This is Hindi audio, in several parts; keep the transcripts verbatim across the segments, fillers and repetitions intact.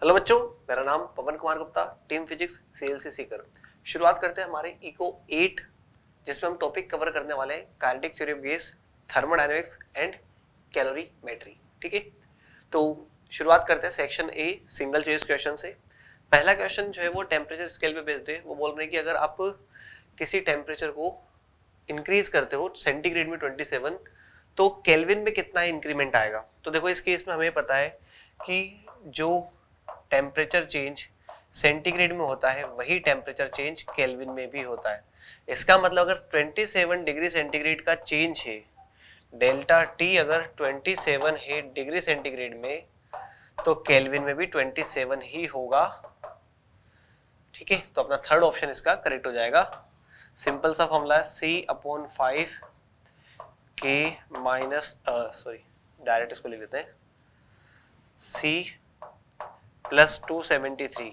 हेलो बच्चों, मेरा नाम Pawan Kumar Gupta, team physics CLC Sikar. शुरुआत करते हैं हमारे इको एट, जिसमें हम टॉपिक कवर करने वाले हैं kinetic theory of gas, thermodynamics and calorimetry. ठीक है, तो शुरुआत करते हैं section A single choice question से। पहला क्वेश्चन जो है वो टेम्परेचर स्केल पे बेस्ड है। वो बोल रहे हैं कि अगर आप किसी टेम्परेचर को इंक्रीज करते हो सेंटीग्रेड में ट्वेंटी सेवन, तो केल्विन में कितना इंक्रीमेंट आएगा। तो देखो इस केस में हमें पता है कि जो टेम्परेचर चेंज सेंटीग्रेड में होता है वही टेम्परेचर चेंज केल्विन में भी होता है। इसका मतलब अगर सत्ताईस डिग्री सेंटीग्रेड का चेंज है, डेल्टा टी अगर सत्ताईस है डिग्री सेंटीग्रेड में, तो केल्विन में भी सत्ताईस ही होगा। ठीक है, तो अपना थर्ड ऑप्शन इसका करेक्ट हो जाएगा। सिंपल सा फॉर्मूला सी अपॉन फाइव के माइनस सॉरी डायरेक्ट इसको लिख लेते हैं, C plus two seventy three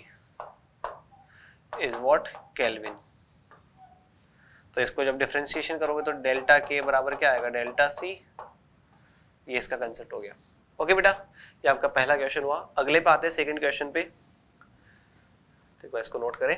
is what kelvin. तो इसको जब डिफरेंशिएशन करोगे तो डेल्टा के बराबर क्या आएगा, डेल्टा सी। ये इसका कंसेप्ट हो गया। ओके बेटा, ये आपका पहला क्वेश्चन हुआ। अगले पे आते हैं सेकंड क्वेश्चन पे। देखो इसको नोट करें।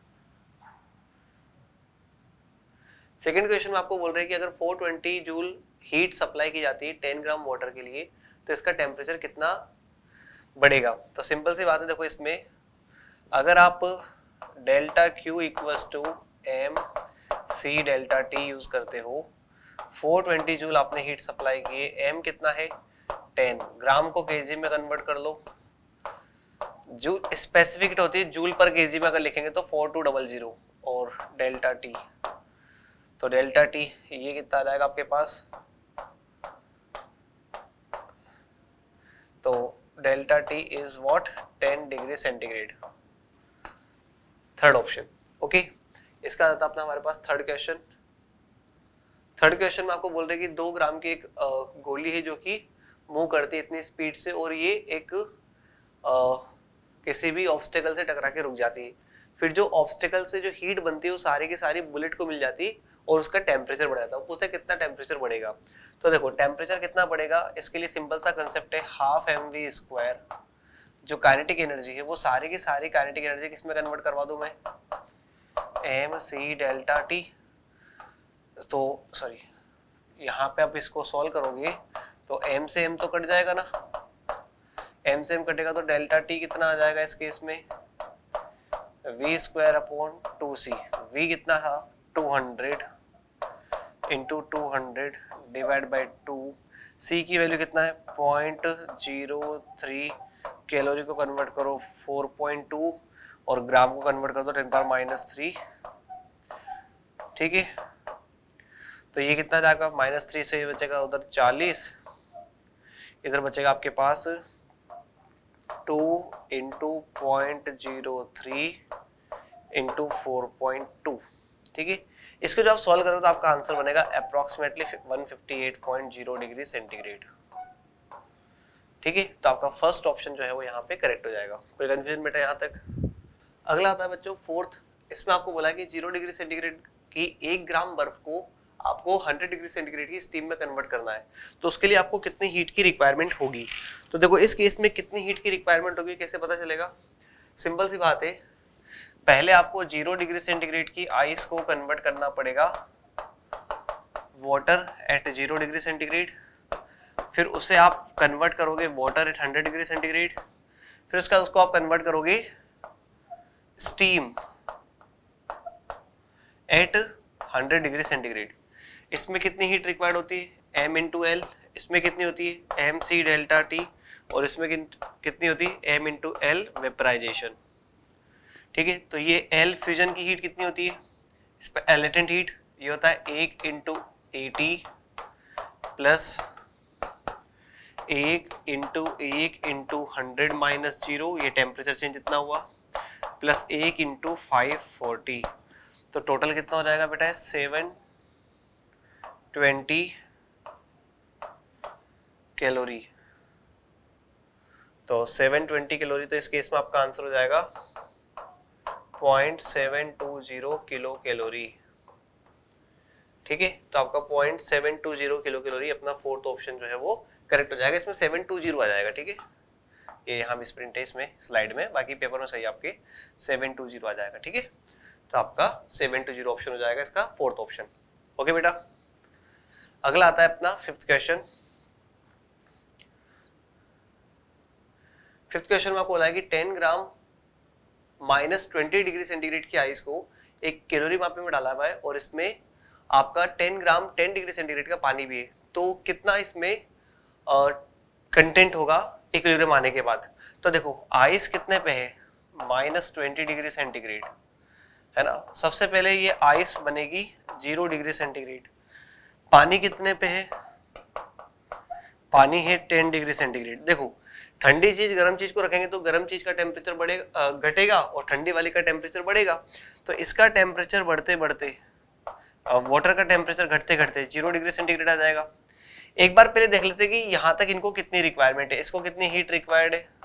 सेकंड क्वेश्चन में आपको बोल रहे हैं कि अगर four twenty joule heat supply की जाती है टेन ग्राम वाटर के लिए, तो इसका टेम्परेचर कितना बढ़ेगा। तो सिंपल सी बात है, देखो इसमें अगर आप delta Q equals to M C delta T use करते हो, फोर ट्वेंटी जूल आपने हीट सप्लाई किए, एम कितना है टेन, ग्राम को केजी में कन्वर्ट कर लो। जो स्पेसिफिक होती है जूल पर केजी में अगर लिखेंगे तो फोर टू डबल जीरो, और डेल्टा टी, तो डेल्टा टी ये कितना आ जाएगा आपके पास, तो delta T is what ten degree centigrade. Third option. Okay, इसका था अपना हमारे पास थर्ड क्वेश्चन। थर्ड क्वेश्चन में आपको बोल रहे हैं कि दो ग्राम की एक गोली है जो कि मूव करती है इतनी स्पीड से, और ये एक आ, किसी भी ऑब्स्टेकल से टकरा के रुक जाती है। फिर जो ऑब्स्टेकल से जो हीट बनती है वो सारी की सारी बुलेट को मिल जाती है और उसका टेम्परेचर बढ़ जाता है। पूछते कितना टेम्परेचर बढ़ेगा। तो देखो टेम्परेचर कितना बढ़ेगा, इसके लिए सिंपल सा कंसेप्ट है हाफ एम वी स्क्वायर। जो काइनेटिक एनर्जी है वो सारी की सारी काइनेटिक एनर्जी किसमें कन्वर्ट करवा दूं मैं, एम सी डेल्टा टी। तो सॉरी, यहाँ पे आप इसको सॉल्व करोगे तो m से m तो कट जाएगा ना, m से m कटेगा तो डेल्टा t कितना आ जाएगा इस केस में, v square upon two C. v कितना था two hundred into two hundred divide by two. c की वैल्यू कितना है पॉइंट जीरो थ्री, कैलोरी को कन्वर्ट करो फोर पॉइंट टू, और ग्राम को कन्वर्ट कर दो टेन पावर माइनस थ्री। ठीक है, तो ये कितना जाएगा, माइनस थ्री से ये बचेगा उधर चालीस, इधर बचेगा आपके पास two into point zero three into four point two. ठीक है, इसको जब आप सॉल्व करोगे तो आपका आंसर बनेगा approximately one fifty eight point zero degree centigrade. ठीक है, तो आपका फर्स्ट ऑप्शन जो है वो यहाँ पे करेक्ट हो जाएगा। कोई कंफ्यूजन बेटा यहाँ तक। अगला आता है बच्चों फोर्थ। इसमें आपको बोला कि जीरो डिग्री सेंटीग्रेड की एक ग्राम बर्फ को आपको हंड्रेड डिग्री सेंटीग्रेड की स्टीम में कन्वर्ट करना है, तो उसके लिए आपको कितनी हीट की रिक्वायरमेंट होगी। तो देखो इस केस में कितनी हीट की रिक्वायरमेंट होगी कैसे पता चलेगा। सिंपल सी बात है, पहले आपको जीरो डिग्री सेंटीग्रेड की आइस को कन्वर्ट करना पड़ेगा water at zero degree centigrade, फिर उसे आप कन्वर्ट करोगे water at hundred degree centigrade, फिर उसका उसको आप कन्वर्ट करोगे steam at hundred degree centigrade. इसमें कितनी हीट रिक्वायर्ड होती है m इंटू एल, इसमें कितनी होती है एम सी डेल्टा टी, और इसमें कितनी होती है m इंटू एल वेपराइजेशन। ठीक है, तो ये एल फ्यूजन की हीट कितनी होती है, इस पर लेटेंट हीट ये होता है एक इंटू एटी प्लस एक इंटू एक इंटू हंड्रेड माइनस जीरो, ये टेम्परेचर चेंज इतना हुआ, प्लस एक इंटू फाइव फोर्टी। तो टोटल कितना हो जाएगा बेटा सेवन ट्वेंटी कैलोरी। तो सेवन ट्वेंटी कैलोरी, तो इस केस में आपका आंसर हो जाएगा point seven two zero kilo calorie. ठीक है, तो आपका point seven two zero kilo calorie अपना फोर्थ ऑप्शन जो है वो करेक्ट हो जाएगा। इसमें सेवन टू जीरो आ जाएगा। ठीक है, ये यहाँ भी स्प्रिंट है इसमें स्लाइड में, बाकी पेपर में सही आपके सेवन टू जीरो आ जाएगा। ठीक है, तो आपका सेवन टू जीरो ऑप्शन हो जाएगा इसका फोर्थ ऑप्शन। ओके बेटा, अगला आता है अपना फिफ्थ क्वेश्चन। फिफ्थ क्वेश्चन में आपको बोला है कि ten gram minus twenty degree centigrade की आइस को एक कैलोरी मापे में डाला हुआ है और इसमें आपका ten gram ten degree centigrade का पानी भी है, तो कितना इसमें कंटेंट होगा इक्विलिब्रियम आने के बाद। तो देखो आइस कितने पे है, माइनस ट्वेंटी डिग्री सेंटीग्रेड है ना। सबसे पहले ये आइस बनेगी जीरो डिग्री सेंटीग्रेड। पानी कितने पे है, पानी है टेन डिग्री सेंटीग्रेड। देखो ठंडी चीज गर्म चीज को रखेंगे तो गर्म चीज का टेम्परेचर बढ़ेगा घटेगा और ठंडी वाली का टेम्परेचर बढ़ेगा। तो इसका टेम्परेचर बढ़ते बढ़ते वाटर का टेम्परेचर घटते घटते जीरो डिग्री सेंटीग्रेड आ जाएगा। एक बार पहले देख लेते कि यहाँ तक इनको कितनी रिक्वायरमेंट है, इसको कितनी हीट रिक्वायर्ड है,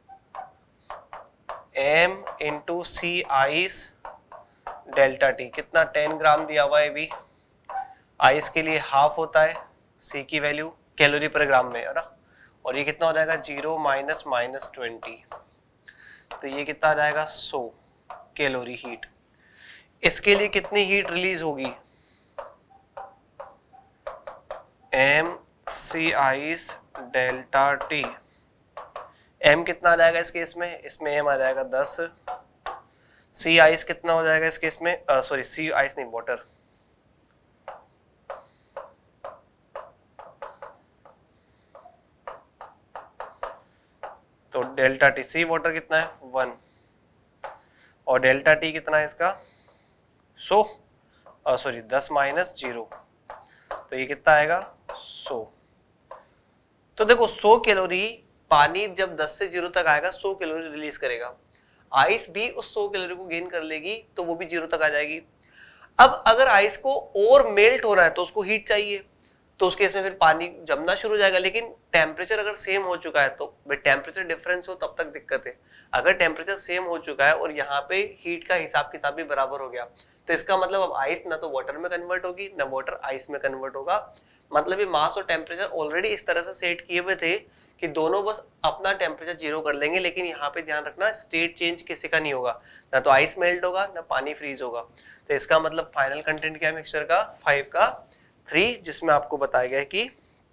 M into C ice delta T, कितना टेन ग्राम दिया हुआ है भी, आइस के लिए हाफ होता है, सी की वैल्यू कैलोरी पर ग्राम में है ना, और ये कितना हो जाएगा जीरो माइनस माइनस ट्वेंटी, तो ये कितना आ जाएगा सौ कैलोरी हीट। इसके लिए कितनी हीट रिलीज होगी, M C ice delta T, M कितना आ जाएगा इस केस में, इसमें एम आ जाएगा दस, सी आइस कितना हो जाएगा इस केस में, सॉरी सी आइस नहीं वाटर, तो डेल्टा टी, सी वाटर कितना है वन और डेल्टा टी कितना है इसका सौ, सॉरी दस माइनस जीरो, तो ये कितना आएगा सौ। तो देखो सौ कैलोरी पानी जब दस से जीरो तक आएगा सौ कैलोरी रिलीज करेगा, आइस भी उस सौ कैलोरी को गेन कर लेगी तो वो भी जीरो तक आ जाएगी। अब अगर आइस को और मेल्ट हो रहा है तो उसको हीट चाहिए, तो उस केस में फिर पानी जमना शुरू हो जाएगा, लेकिन टेम्परेचर अगर सेम हो चुका है तो टेम्परेचर डिफरेंस हो तब तक दिक्कत है। अगर टेम्परेचर सेम हो चुका है और यहाँ पे हीट का हिसाब किताब भी बराबर हो गया तो इसका मतलब अब आइस ना तो वाटर में कन्वर्ट होगी ना वाटर आइस में कन्वर्ट होगा। मतलब ये मास और टेम्परेचर ऑलरेडी इस तरह से सेट किए हुए थे कि दोनों बस अपना टेम्परेचर जीरो कर लेंगे, लेकिन यहाँ पे ध्यान रखना स्टेट चेंज किसी का नहीं होगा, ना तो आइस मेल्ट होगा ना पानी फ्रीज होगा। तो इसका मतलब फाइनल कंटेंट क्या है मिक्सचर का, फाइव का थ्री, जिसमें आपको बताया गया है कि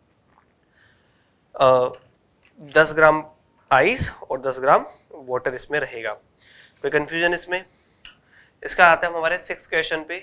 दस ग्राम आइस और दस ग्राम वाटर इसमें रहेगा। कोई कंफ्यूजन इसमें? इसका आता है हमारे सिक्स क्वेश्चन पे।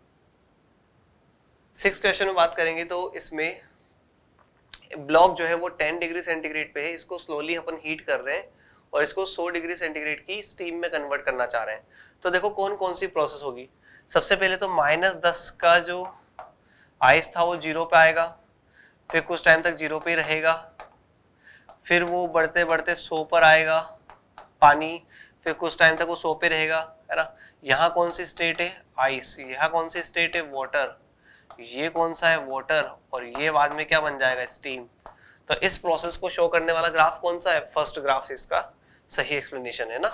सिक्स क्वेश्चन में बात करेंगे तो इसमें ब्लॉक जो है वो टेन डिग्री सेंटीग्रेड पे है, इसको स्लोली अपन हीट कर रहे हैं और इसको सौ डिग्री सेंटीग्रेड की स्टीम में कन्वर्ट करना चाह रहे हैं। तो देखो कौन कौन सी प्रोसेस होगी। सबसे पहले तो माइनस दस का जो आइस था वो जीरो पे आएगा, फिर कुछ टाइम तक जीरो पे ही रहेगा, फिर वो बढ़ते बढ़ते सौ पर आएगा पानी, फिर कुछ टाइम तक वो सौ पे रहेगा, है ना। यहाँ कौन सी स्टेट है आइस, यहाँ कौन सी स्टेट है वाटर, ये कौन सा है वाटर, और ये बाद में क्या बन जाएगा स्टीम। तो इस प्रोसेस को शो करने वाला ग्राफ कौन सा है, फर्स्ट ग्राफ इसका सही एक्सप्लेनेशन है ना।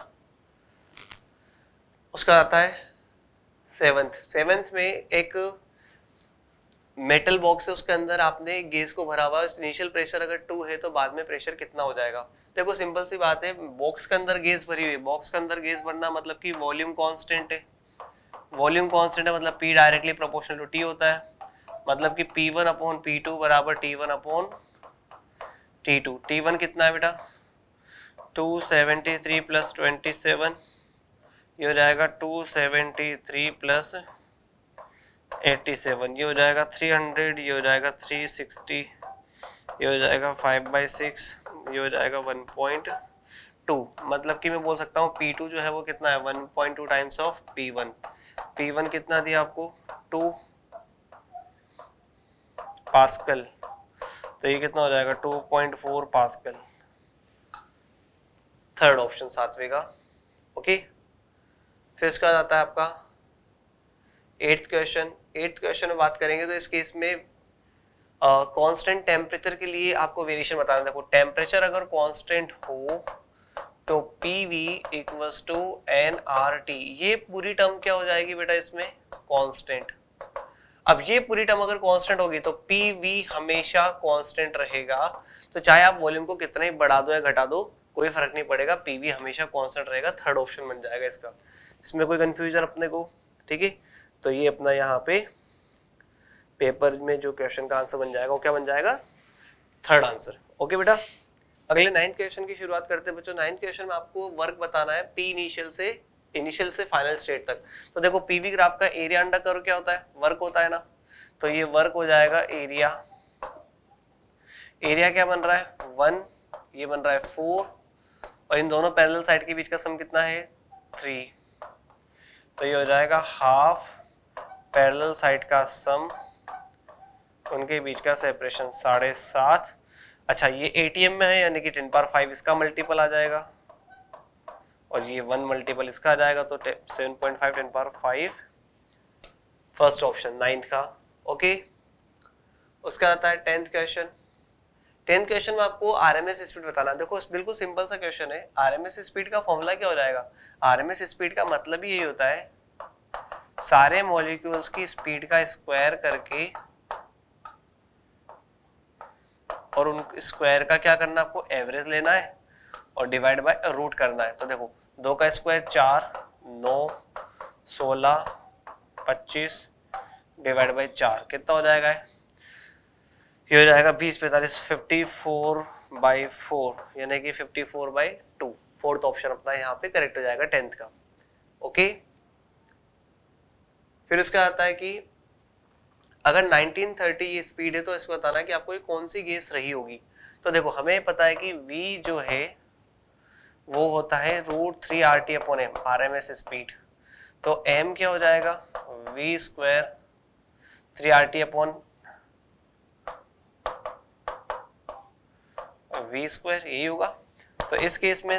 उसका आता है सेवेंथ। सेवेंथ में एक मेटल बॉक्स है, उसके अंदर आपने गैस को भरा हुआ, इनिशियल प्रेशर अगर टू है तो बाद में प्रेशर कितना हो जाएगा। देखो सिंपल सी बात है, बॉक्स के अंदर गैस भरी हुई है, बॉक्स के अंदर गैस भरना मतलब कि वॉल्यूम कांस्टेंट है, वॉल्यूम कांस्टेंट है मतलब P directly proportional to T होता है, मतलब कि P one upon P two बराबर T one upon T two. T one कितना है बेटा two seventy three plus twenty seven, ये हो जाएगा two seventy three plus eighty seven, ये हो जाएगा थ्री हंड्रेड, ये हो जाएगा थ्री सिक्सटी, ये हो जाएगा फाइव बाई सिक्स, ये हो जाएगा वन पॉइंट टू। मतलब कि मैं बोल सकता हूँ P टू जो है वो कितना है one point two times of P one. P one कितना दिया आपको टू पास्कल, तो ये कितना हो जाएगा two point four pascal. Third option सातवें का। ओके, फिर इसका आता है आपका एट्थ क्वेश्चन। एट्थ क्वेश्चन में बात करेंगे तो इस केस में कांस्टेंट uh, टेम्परेचर के लिए आपको वेरिएशन बताना। देखो टेम्परेचर अगर कांस्टेंट हो तो P V equals to N R T, ये पूरी टर्म क्या हो जाएगी बेटा इसमें कांस्टेंट। अब ये पूरी टर्म अगर कांस्टेंट होगी तो पी वी हमेशा कांस्टेंट रहेगा, तो चाहे आप वॉल्यूम को कितना ही बढ़ा दो या घटा दो कोई फर्क नहीं पड़ेगा, पीवी हमेशा कांस्टेंट रहेगा, थर्ड ऑप्शन बन जाएगा इसका। इसमें कोई कंफ्यूजन अपने को, ठीक है। तो ये अपना यहाँ पे पेपर में जो क्वेश्चन का आंसर बन जाएगा वो क्या बन जाएगा, थर्ड आंसर। ओके बेटा, अगले नाइन्थ क्वेश्चन की शुरुआत करते हैं बच्चों। नाइन्थ क्वेश्चन में आपको वर्क बताना है पी इनिशियल से इनिशियल से फाइनल स्टेट तक। तो देखो पीवी ग्राफ का एरिया अंडर कर्व क्या होता है, वर्क होता है ना, तो ये वर्क हो जाएगा एरिया, एरिया क्या बन रहा है वन, ये बन रहा है फोर, और इन दोनों पैरेलल साइड के बीच का सम कितना है थ्री, तो ये हो जाएगा हाफ पैरेलल साइड का सम, उनके बीच का सेपरेशन साढ़े सात। अच्छा ये एटीएम में है यानी कि टेन पावर फाइव इसका मल्टीपल आ जाएगा, और ये वन मल्टीपल इसका आ जाएगा, तो seven point five ten power five, first option ninth का। ओके, उसका आता है टेंथ क्वेश्चन। टेंथ क्वेश्चन में आपको आरएमएस स्पीड बताना है। देखो बिल्कुल सिंपल सा क्वेश्चन है। आरएमएस स्पीड का फॉर्मूला क्या हो जाएगा, आरएमएस स्पीड का मतलब ही यही होता है सारे मॉलिक्यूल्स की स्पीड का स्क्वायर करके और उन स्क्वायर का क्या करना, आपको एवरेज लेना है और डिवाइड बाय रूट करना है। तो देखो दो का स्क्वायर चार, नौ, सोलह, पच्चीस डिवाइड बाय चार कितना हो जाएगा, ये हो जाएगा बीस पैंतालीस, फिफ्टी फोर बाई फोर यानी कि fifty four by two. Fourth option अपना यहाँ पे करेक्ट हो जाएगा टेंथ का। ओके, फिर उसका आता है कि अगर नाइनटीन थर्टी ये स्पीड है तो इसको बताना है कि आपको ये कौन सी गैस रही होगी। तो देखो हमें पता है कि v जो है वो होता है root three R T upon M, R M S speed. तो m क्या हो जाएगा v square three R T upon V square, यही होगा। तो इस केस में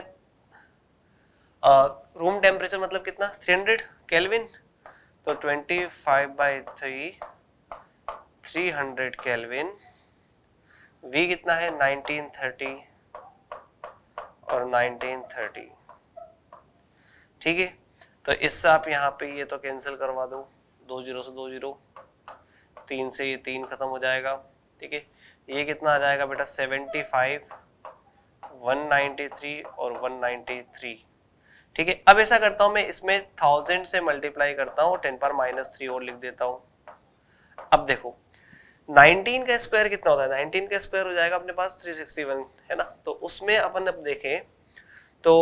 रूम टेम्परेचर मतलब कितना थ्री हंड्रेड केल्विन, तो twenty five by three three hundred kelvin, v कितना है नाइनटीन थर्टी और नाइनटीन थर्टी, ठीक है। तो इससे आप यहाँ पे ये तो कैंसिल करवा दो, दो जीरो से दो जीरो, तीन से ये तीन खत्म हो जाएगा, ठीक है। ये कितना आ जाएगा बेटा seventy five, one ninety three और वन नाइन्टी थ्री, ठीक है। अब ऐसा करता हूँ मैं इसमें थाउजेंड से मल्टीप्लाई करता हूँ, टेन पावर माइनस थ्री और लिख देता हूँ। अब देखो नाइनटीन का स्क्वायर कितना होता है, नाइनटीन का स्क्वायर हो जाएगा अपने पास थ्री सिक्सटी वन है ना। तो उसमें अपन अब देखें तो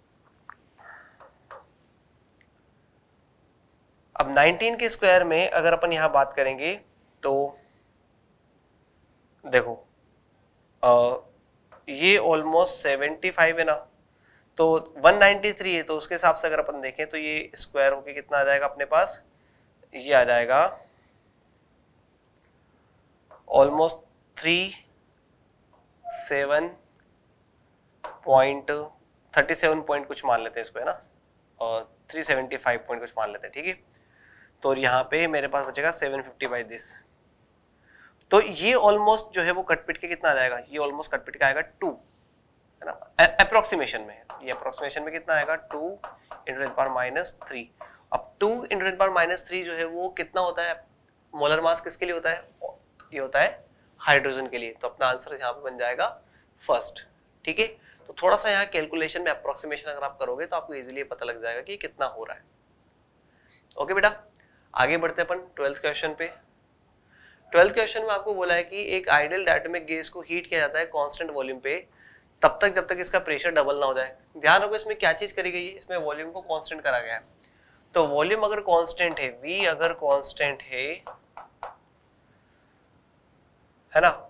अब नाइनटीन के स्क्वायर में अगर अपन यहां बात करेंगे तो देखो आ, ये ऑलमोस्ट सेवेंटी फाइव है ना, तो वन नाइन्टी थ्री है, तो उसके हिसाब से अगर अपन देखें तो ये स्क्वायर होके कितना आ जाएगा अपने पास, ये आ जाएगा almost three seven point thirty seven point कुछ मान लेते हैं इसको है ना, और थ्री सेवेंटी फाइव पॉइंट कुछ मान लेते हैं, ठीक है। तो यहाँ पे मेरे पास बचेगा सेवन फिफ्टी बाई दिस, तो ये ऑलमोस्ट जो है वो कटपिट के कितना आ जाएगा, ये ऑलमोस्ट कटपिट का आएगा टू है ना, अप्रोक्सीमेशन में, ये अप्रोक्सीमेशन में कितना आएगा two into ten power minus three. अब two into ten power minus three जो है वो कितना होता है, मोलर मास किसके लिए होता है, ये होता है हाइड्रोजन के लिए। तो अपना आंसर यहाँ पे बन जाएगा फर्स्ट, ठीक है। तो थोड़ा सा यहाँ कैलकुलेशन में अप्रोक्सीमेशन अगर आप करोगे तो आपको इजीली पता लग जाएगा कि कितना हो रहा है। ओके बेटा, आगे बढ़ते अपन ट्वेल्थ क्वेश्चन पे। ट्वेल्थ क्वेश्चन में आपको बोला है कि एक आइडियल डायटोमिक गैस को हीट किया जाता है कांस्टेंट वॉल्यूम पे तब तक जब तक इसका प्रेशर डबल ना हो जाए। ध्यान रखो इसमें क्या चीज करी गई है, इसमें वॉल्यूम को कांस्टेंट करा गया है। तो वॉल्यूम अगर कांस्टेंट है, V अगर कांस्टेंट है है ना,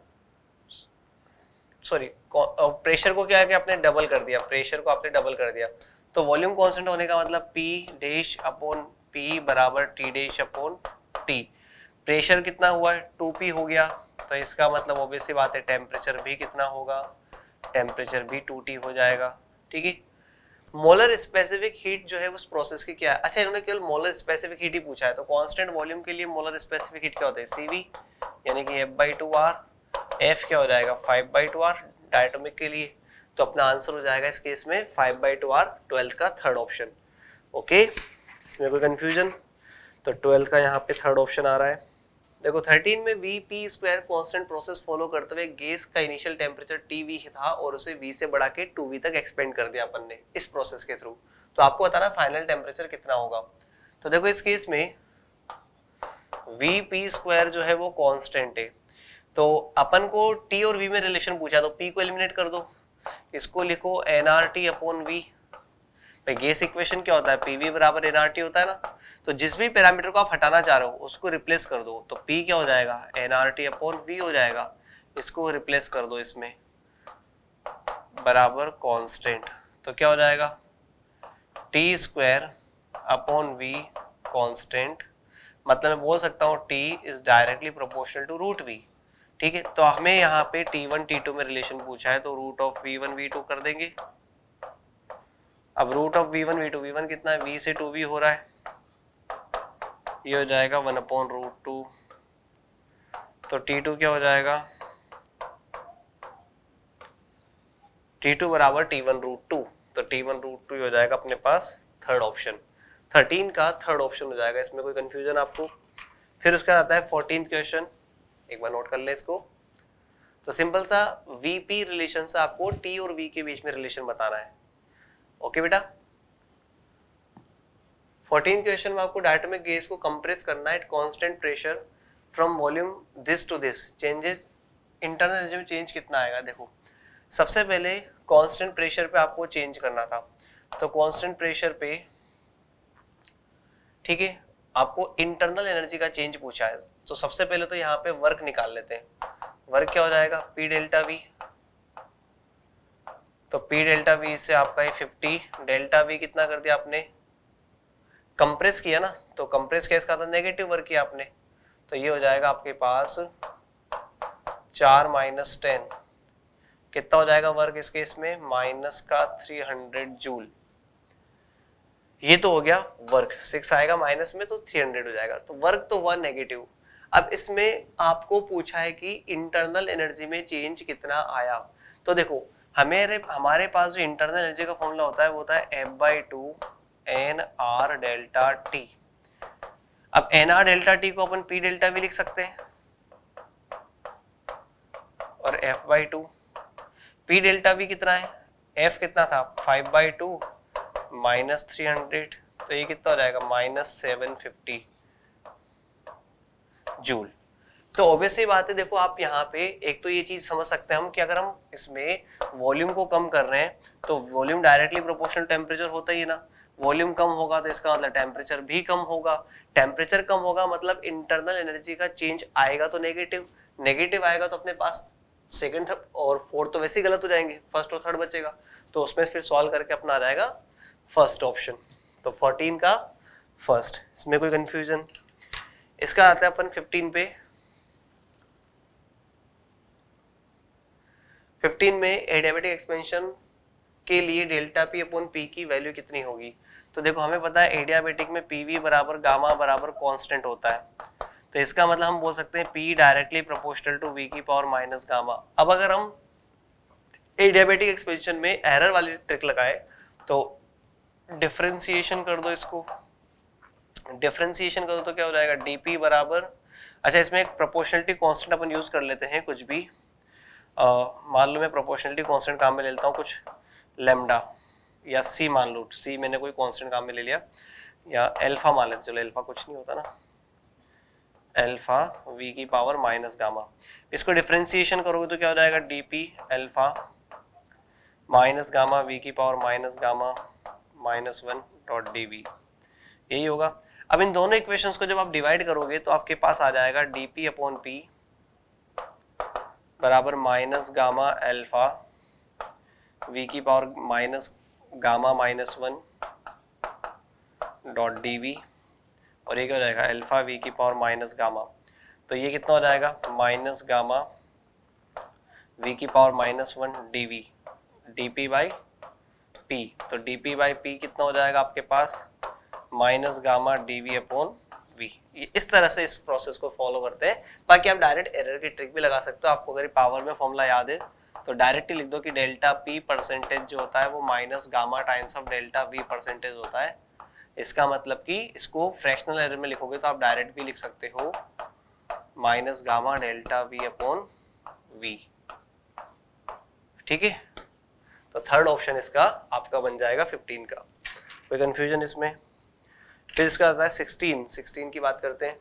सॉरी प्रेशर को क्या है कि आपने डबल कर दिया, प्रेशर को आपने डबल कर दिया, तो वॉल्यूम कांस्टेंट होने का मतलब P डैश अपॉन P बराबर T dash upon T। Pressure कितना हुआ है टू पी हो गया, तो इसका मतलब ऑब्वियस सी बात है टेम्परेचर भी कितना होगा, टेम्परेचर भी टू टी हो जाएगा, ठीक है। मोलर स्पेसिफिक हीट जो है उस प्रोसेस की क्या है, अच्छा इन्होंने केवल मोलर स्पेसिफिक हीट ही पूछा है, तो कांस्टेंट वॉल्यूम के लिए मोलर स्पेसिफिक हीट क्या होता है सीवी यानी कि F by two R, F क्या हो जाएगा five by two R diatomic के लिए। तो अपना आंसर हो जाएगा इस केस में five by two R, twelfth का थर्ड ऑप्शन। ओके, इसमें कोई कंफ्यूजन, तो ट्वेल्थ का यहाँ पे थर्ड ऑप्शन आ रहा है। देखो थर्टीन में V P square constant process follow करते हुए गैस का इनिशियल टेम्परेचर टी वी था और उसे V से बढ़ा के टू वी तक एक्सपेंड कर दिया अपन ने इस प्रोसेस के थ्रू। तो आपको बताना फाइनल टेम्परेचर कितना होगा। तो देखो इस केस में वी पी स्क्वायर जो है वो कांस्टेंट है, तो अपन को T और V में रिलेशन पूछा, तो P को एलिमिनेट कर दो, इसको लिखो N R T upon V. Gas equation क्या होता है, पीवी बराबर एनआरटी होता है ना। तो जिस भी पैरामीटर को आप हटाना चाह रहे हो उसको रिप्लेस कर दो, तो P क्या हो जाएगा, एनआरटी अपॉन वी हो जाएगा। इसको रिप्लेस कर दो इसमें बराबर कांस्टेंट, तो क्या हो जाएगा T square upon V constant. मतलब मैं बोल सकता हूँ T is directly proportional to root V. ठीक है, तो हमें यहाँ पे टी वन टी टू में रिलेशन पूछा है, तो root of V one V two कर देंगे। अब root of V one V two, V one कितना है, v से टू वी हो रहा है, ये हो जाएगा वन अपॉन रूट टू। तो टी टू क्या हो जाएगा, टी टू बराबर टी वन रूट टू। तो टी वन रूट टू हो जाएगा अपने पास थर्ड ऑप्शन, थर्टीन का थर्ड ऑप्शन हो जाएगा। इसमें कोई कंफ्यूजन आपको? फिर उसका आता है फोर्टीन्थ क्वेश्चन, एक बार नोट कर ले इसको। तो सिंपल सा वीपी रिलेशन से आपको टी और वी के बीच में रिलेशन बताना है। ओके बेटा, फोर्टीन क्वेश्चन में आपको डायरेक्ट में गैस को कंप्रेस करना है at constant pressure from volume this to this, changes internal energy में चेंज कितना आएगा। देखो सबसे पहले कांस्टेंट प्रेशर पे आपको चेंज करना था, तो कांस्टेंट प्रेशर पे ठीक है आपको इंटरनल एनर्जी का चेंज पूछा है। तो सबसे पहले तो यहाँ पे वर्क निकाल लेते हैं। वर्क क्या हो जाएगा, पी डेल्टा वी। तो P डेल्टा वी से आपका ये फिफ्टी, डेल्टा वी कितना कर दिया आपने, कंप्रेस किया ना, तो कंप्रेस केस का था नेगेटिव वर्क किया आपने, तो ये हो जाएगा आपके पास चार माइनस टेन, कितना हो जाएगा वर्क इस केस में, माइनस का थ्री हंड्रेड जूल। ये तो हो गया वर्क, सिक्स आएगा माइनस में तो थ्री हंड्रेड हो जाएगा, तो वर्क तो हुआ नेगेटिव। अब इसमें आपको पूछा है कि इंटरनल एनर्जी में चेंज कितना आया। तो देखो हमें हमारे पास जो इंटरनल एनर्जी का फॉर्मूला होता है वो होता है F by two N R delta T. अब एन आर डेल्टा टी को अपन पी डेल्टा वी लिख सकते हैं, और F by two, P delta V कितना है, एफ कितना था five by two minus three hundred, तो ये कितना हो जाएगा माइनस सेवन फिफ्टी जूल। तो ऑब्वियसली बात है, देखो आप यहाँ पे एक तो ये चीज समझ सकते हैं हम कि अगर हम इसमें वॉल्यूम को कम कर रहे हैं तो वॉल्यूम डायरेक्टली प्रोपोर्शनल टेम्परेचर होता ही है ना, वॉल्यूम कम होगा तो इसका मतलब टेम्परेचर भी कम होगा, टेम्परेचर कम होगा मतलब इंटरनल एनर्जी का चेंज आएगा तो नेगेटिव, नेगेटिव आएगा तो अपने पास सेकंड और फोर्थ तो वैसे ही गलत हो जाएंगे, फर्स्ट और थर्ड बचेगा, तो उसमें फिर सॉल्व करके अपना आ जाएगा फर्स्ट ऑप्शन। तो फोर्टीन का फर्स्ट, इसमें कोई कंफ्यूजन? इसका आता है अपन फिफ्टीन पे। फिफ्टीन में एडियाबेटिक एक्सपेंशन के लिए डेल्टा पी अपॉन पी की वैल्यू कितनी होगी। तो देखो हमें पता है एडियाबेटिक में पीवी बराबर गामा बराबर कांस्टेंट होता है, तो इसका मतलब हम बोल सकते हैं P directly proportional to V की पावर माइनस गामा। अब अगर हम एडियाबेटिक एक्सपेंशन में एरर वाली ट्रिक लगाए तो डिफरेंशिएशन कर दो, इसको डिफरेंशिएशन करो तो क्या हो जाएगा डीपी बराबर, अच्छा इसमें एक प्रोपोर्शनलिटी कांस्टेंट अपन यूज कर लेते हैं कुछ भी, मान लो मैं प्रोपोर्शनलिटी कांस्टेंट काम में ले लेता हूँ कुछ लेमडा या सी मान लो, सी मैंने कोई कांस्टेंट काम में ले लिया, या अल्फा मान लेते, चलो अल्फा कुछ नहीं होता ना, अल्फा वी की पावर माइनस गामा। इसको डिफरेंशिएशन करोगे तो क्या हो जाएगा DP alpha minus gamma V की power minus gamma minus one dot D V, यही होगा। अब इन दोनों इक्वेशंस को जब आप डिवाइड करोगे तो आपके पास आ जाएगा डीपी अपॉन पी बराबर माइनस गामा अल्फा वी की power minus gamma minus one dot D V, और ये क्या हो जाएगा अल्फा वी की पावर माइनस गामा, तो ये कितना हो जाएगा माइनस गामा वी की power minus one D V D P by P, तो डी पी बाई पी कितना हो जाएगा आपके पास minus gamma D V upon V. इस तरह से इस प्रोसेस को फॉलो करते हैं। बाकी आप डायरेक्ट एरर की ट्रिक भी लगा सकते हो, आपको अगर पावर में फॉर्मूला याद है तो डायरेक्टली लिख दो कि डेल्टा पी परसेंटेज जो होता है वो minus gamma times of delta V percentage होता है। इसका मतलब कि इसको फ्रैक्शनल एरर में लिखोगे तो आप डायरेक्ट भी लिख सकते हो minus gamma delta V upon V. ठीक है, तो थर्ड ऑप्शन इसका आपका बन जाएगा फिफ्टीन का। कोई कंफ्यूजन इसमें? फिर इसका आता है सिक्सटीन। सिक्सटीन की बात करते हैं।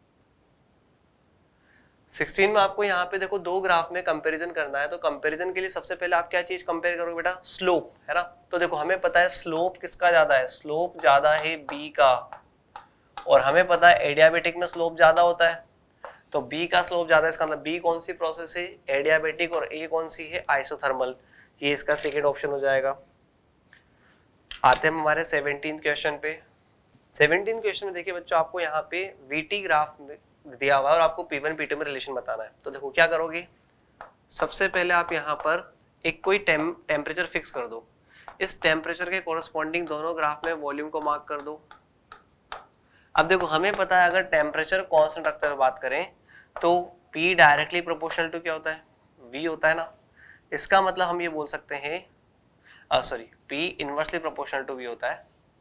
सिक्सटीन में आपको यहाँ पे देखो दो ग्राफ में कंपैरिजन करना है, तो कंपैरिजन के लिए सबसे पहले आप क्या चीज कंपेयर करोगे बेटा? स्लोप, है ना। तो देखो हमें पता है स्लोप किसका ज्यादा है, स्लोप ज्यादा है बी का, और हमें पता है एडियाबेटिक में स्लोप ज्यादा होता है, तो बी का स्लोप ज्यादा है। इसका मतलब बी कौन सी प्रोसेस है? एडियाबेटिक, और ए कौन सी है? आइसोथर्मल। ये इसका सेकेंड ऑप्शन हो जाएगा। आते हैं हमारे सेवनटीन क्वेश्चन पे। सेवनटीन क्वेश्चन में देखिए बच्चों, आपको यहाँ पे वीटी ग्राफ में दिया हुआ है और आपको पी वन पी टू में रिलेशन बताना है। तो देखो क्या करोगे, सबसे पहले आप यहाँ पर एक कोई टेम टेम्परेचर फिक्स कर दो। इस टेम्परेचर के कोरस्पॉन्डिंग दोनों ग्राफ में वॉल्यूम को मार्क कर दो। अब देखो हमें पता है अगर टेम्परेचर कांस्टेंट रखते हुए बात करें तो P डायरेक्टली प्रोपोर्शनल टू क्या होता है? V होता है ना। इसका मतलब हम ये बोल सकते हैं, sorry P inversely proportional to V होता है।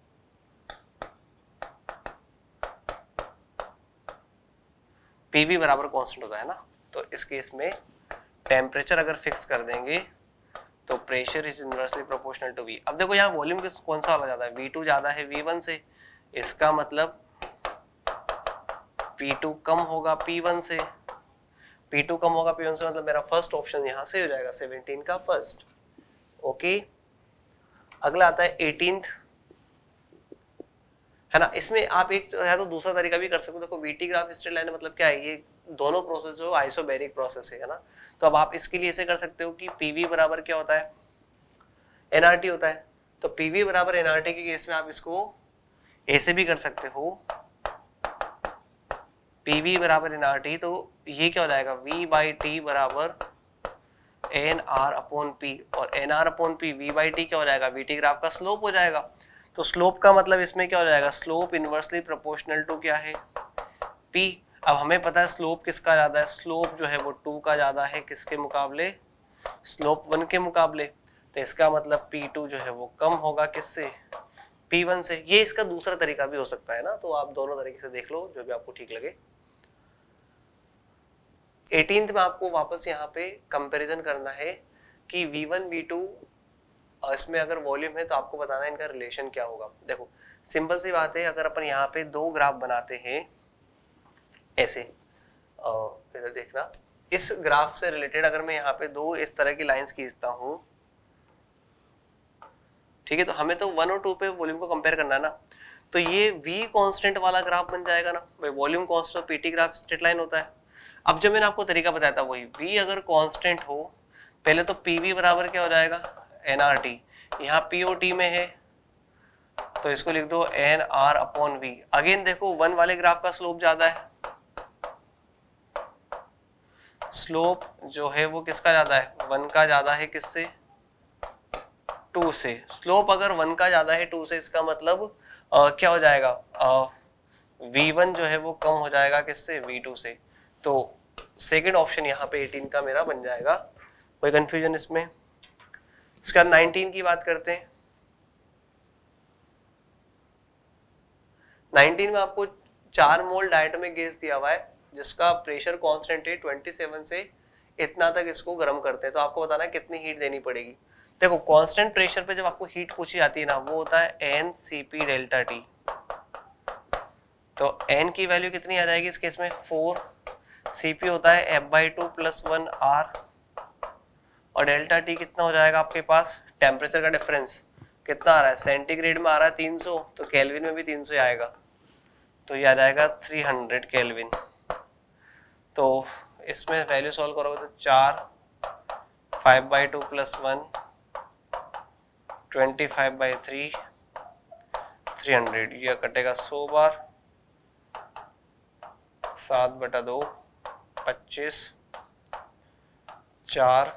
P भी बराबर कांस्टेंट होता है ना। तो इस केस में टेम्परेचर अगर फिक्स कर देंगे तो pressure is inversely proportional to V। अब देखो यहाँ वॉल्यूम किस कौन सा वाला ज्यादा है? V टू ज्यादा है V वन से। इसका मतलब P टू कम होगा P वन से। P टू कम होगा P वन से, मतलब मेरा फर्स्ट ऑप्शन यहाँ से हो जाएगा सेवनटीन का फर्स्ट। ओके, अगला आता है एटीन्थ, है ना। इसमें आप एक है तो दूसरा तरीका भी कर सकते हो। देखो वीटी ग्राफ स्ट्रेट लाइन मतलब क्या है, ये दोनों प्रोसेस जो आइसोबैरिक प्रोसेस है ना। तो अब आप इसके लिए ऐसे कर सकते हो कि पीवी बराबर क्या होता है? एनआरटी होता है। तो पीवी बराबर एनआरटी के केस में आप इसको ऐसे भी कर सकते हो, पीवी बराबर एनआरटी। तो ये क्या हो जाएगा? V बाई टी बराबर एन आर अपॉन पी, और N R upon P V by T क्या हो जाएगा? वीटी ग्राफ का स्लोप हो जाएगा। तो स्लोप का मतलब इसमें क्या हो जाएगा? स्लोप इनवर्सली प्रोपोर्शनल टू क्या है? P। अब हमें पता है स्लोप किसका ज्यादा है? स्लोप जो है वो टू का ज्यादा है, किसके मुकाबले? स्लोप वन के मुकाबले। तो इसका मतलब P टू जो है वो कम होगा किससे? P वन से। ये इसका दूसरा तरीका भी हो सकता है ना। तो आप दोनों तरीके से देख लो, जो भी आपको ठीक लगे। एटीन्थ में आपको वापस यहाँ पे कंपैरिजन करना है कि वी वन वी टू, इसमें अगर वॉल्यूम है तो आपको बताना है इनका रिलेशन क्या होगा। देखो सिंपल सी बात है, अगर अपन यहाँ पे दो ग्राफ बनाते हैं ऐसे, इधर देखना, इस ग्राफ से रिलेटेड अगर मैं यहाँ पे दो इस तरह की लाइंस खींचता हूँ, ठीक है, तो हमें तो वन और टू पे वॉल्यूम को कंपेयर करना है ना। तो ये V कांस्टेंट वाला ग्राफ बन जाएगा ना भाई, volume constant PT graph straight line होता है। अब जो मैंने आपको तरीका बताया था वही, V अगर कांस्टेंट हो, पहले तो P V बराबर क्या हो जाएगा? N R T। यहाँ P O T में है तो इसको लिख दो N R upon V। Again देखो वन वाले ग्राफ का स्लोप ज्यादा है, स्लोप जो है वो किसका ज्यादा है? वन का ज्यादा है, किससे? टू से। स्लोप अगर वन का ज्यादा है टू से, इसका मतलब आ, क्या हो जाएगा? वी वन जो है वो कम हो जाएगा किससे? वी टू से। तो सेकंड ऑप्शन यहाँ पे एटीन का मेरा बन जाएगा। कोई कंफ्यूजन इसमें? इसके बाद नाइनटीन की बात करते हैं। नाइनटीन में आपको चार मोल डायटोमिक गैस दिया हुआ है जिसका प्रेशर कांस्टेंट है ट्वेंटी सेवन से इतना तक इसको गर्म करते हैं। तो आपको बताना है कितनी हीट देनी पड़ेगी। देखो कांस्टेंट प्रेशर पे जब आपको हीट पूछी जाती है ना, वो होता है N C P delta T. तो एन की वैल्यू कितनी आ जाएगी इस केस में? फोर। सीपी होता है F by two plus one R, और डेल्टा टी कितना हो जाएगा आपके पास? टेम्परेचर का डिफरेंस कितना आ रहा है? सेंटीग्रेड में आ रहा है तीन सौ, तो केल्विन में भी तीन सौ आएगा, तो ये आ जाएगा थ्री हंड्रेड केल्विन। तो इसमें वैल्यू सॉल्व करोगे तो चार, five by two plus one, twenty five by three, three hundred, ये कटेगा सौ बार, सात बटा दो, पच्चीस, चार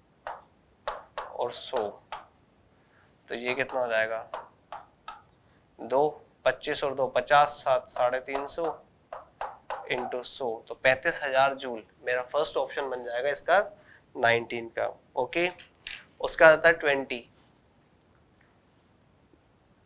और सौ। तो ये कितना हो जाएगा? दो, पच्चीस और दो पचास, सात साढ़े तीन सौ इंटू सौ, तो पैंतीस हजार जूल मेरा फर्स्ट ऑप्शन बन जाएगा इसका नाइनटीन का। ओके, उसका आता है ट्वेंटी।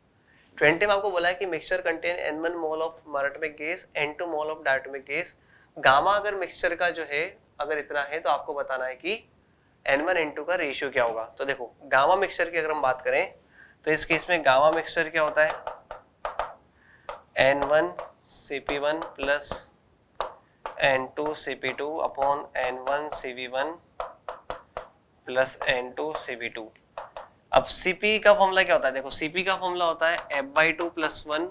ट्वेंटी में आपको बोला है कि mixture contain N one mole of monatomic gas, N two mole of diatomic gas. Gamma अगर मिक्सचर का जो है अगर इतना है तो आपको बताना है कि एन वन एन टू का रेशियो क्या होगा। तो देखो गामा मिक्सचर की अगर हम बात करें तो इस केस में गामा मिक्सचर क्या होता है, N one C P one plus N two C P two upon N one C V one plus N two C V two. अब Cp का फॉर्मूला क्या होता है, देखो Cp का फॉर्मूला होता है F by two plus one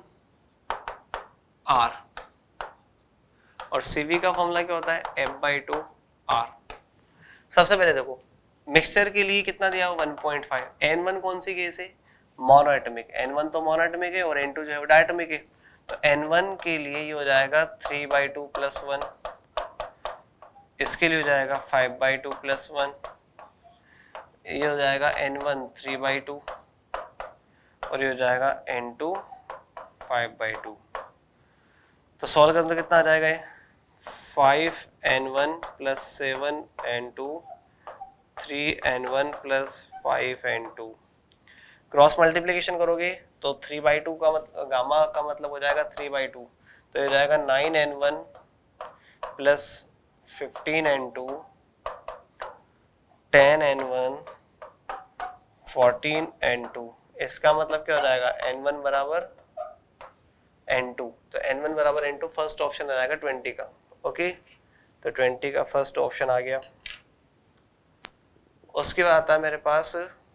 R और Cv का फॉर्मूला क्या होता है F बाई टू R। सबसे पहले देखो मिक्सचर के लिए कितना दिया हुआ one point five, N one कौन सी केस है, मोनोएटमिक, एन वन तो मोनोएटमिक है और एन टू जो है डायटमिक है, तो एन वन के लिए ये हो जाएगा three by two plus one, इसके लिए हो जाएगा five by two plus one, ये हो जाएगा N one three by two और ये हो जाएगा N two five by two. तो सॉल्व करने तो कितना आ जाएगा ये five N one plus seven N two three N one plus five N two. Cross multiplication करोगे तो थ्री बाई टू का मतलब गामा का मतलब हो जाएगा थ्री बाई टू, तो ये हो जाएगा nine N one plus fifteen N two ten N one fourteen N two. इसका मतलब क्या हो जाएगा एन वन बराबर एन टू, तो एन वन बराबर एन टू फर्स्ट ऑप्शन आ जाएगा ट्वेंटी का। ओके तो ट्वेंटी का फर्स्ट ऑप्शन आ गया। उसके बाद आता है मेरे पास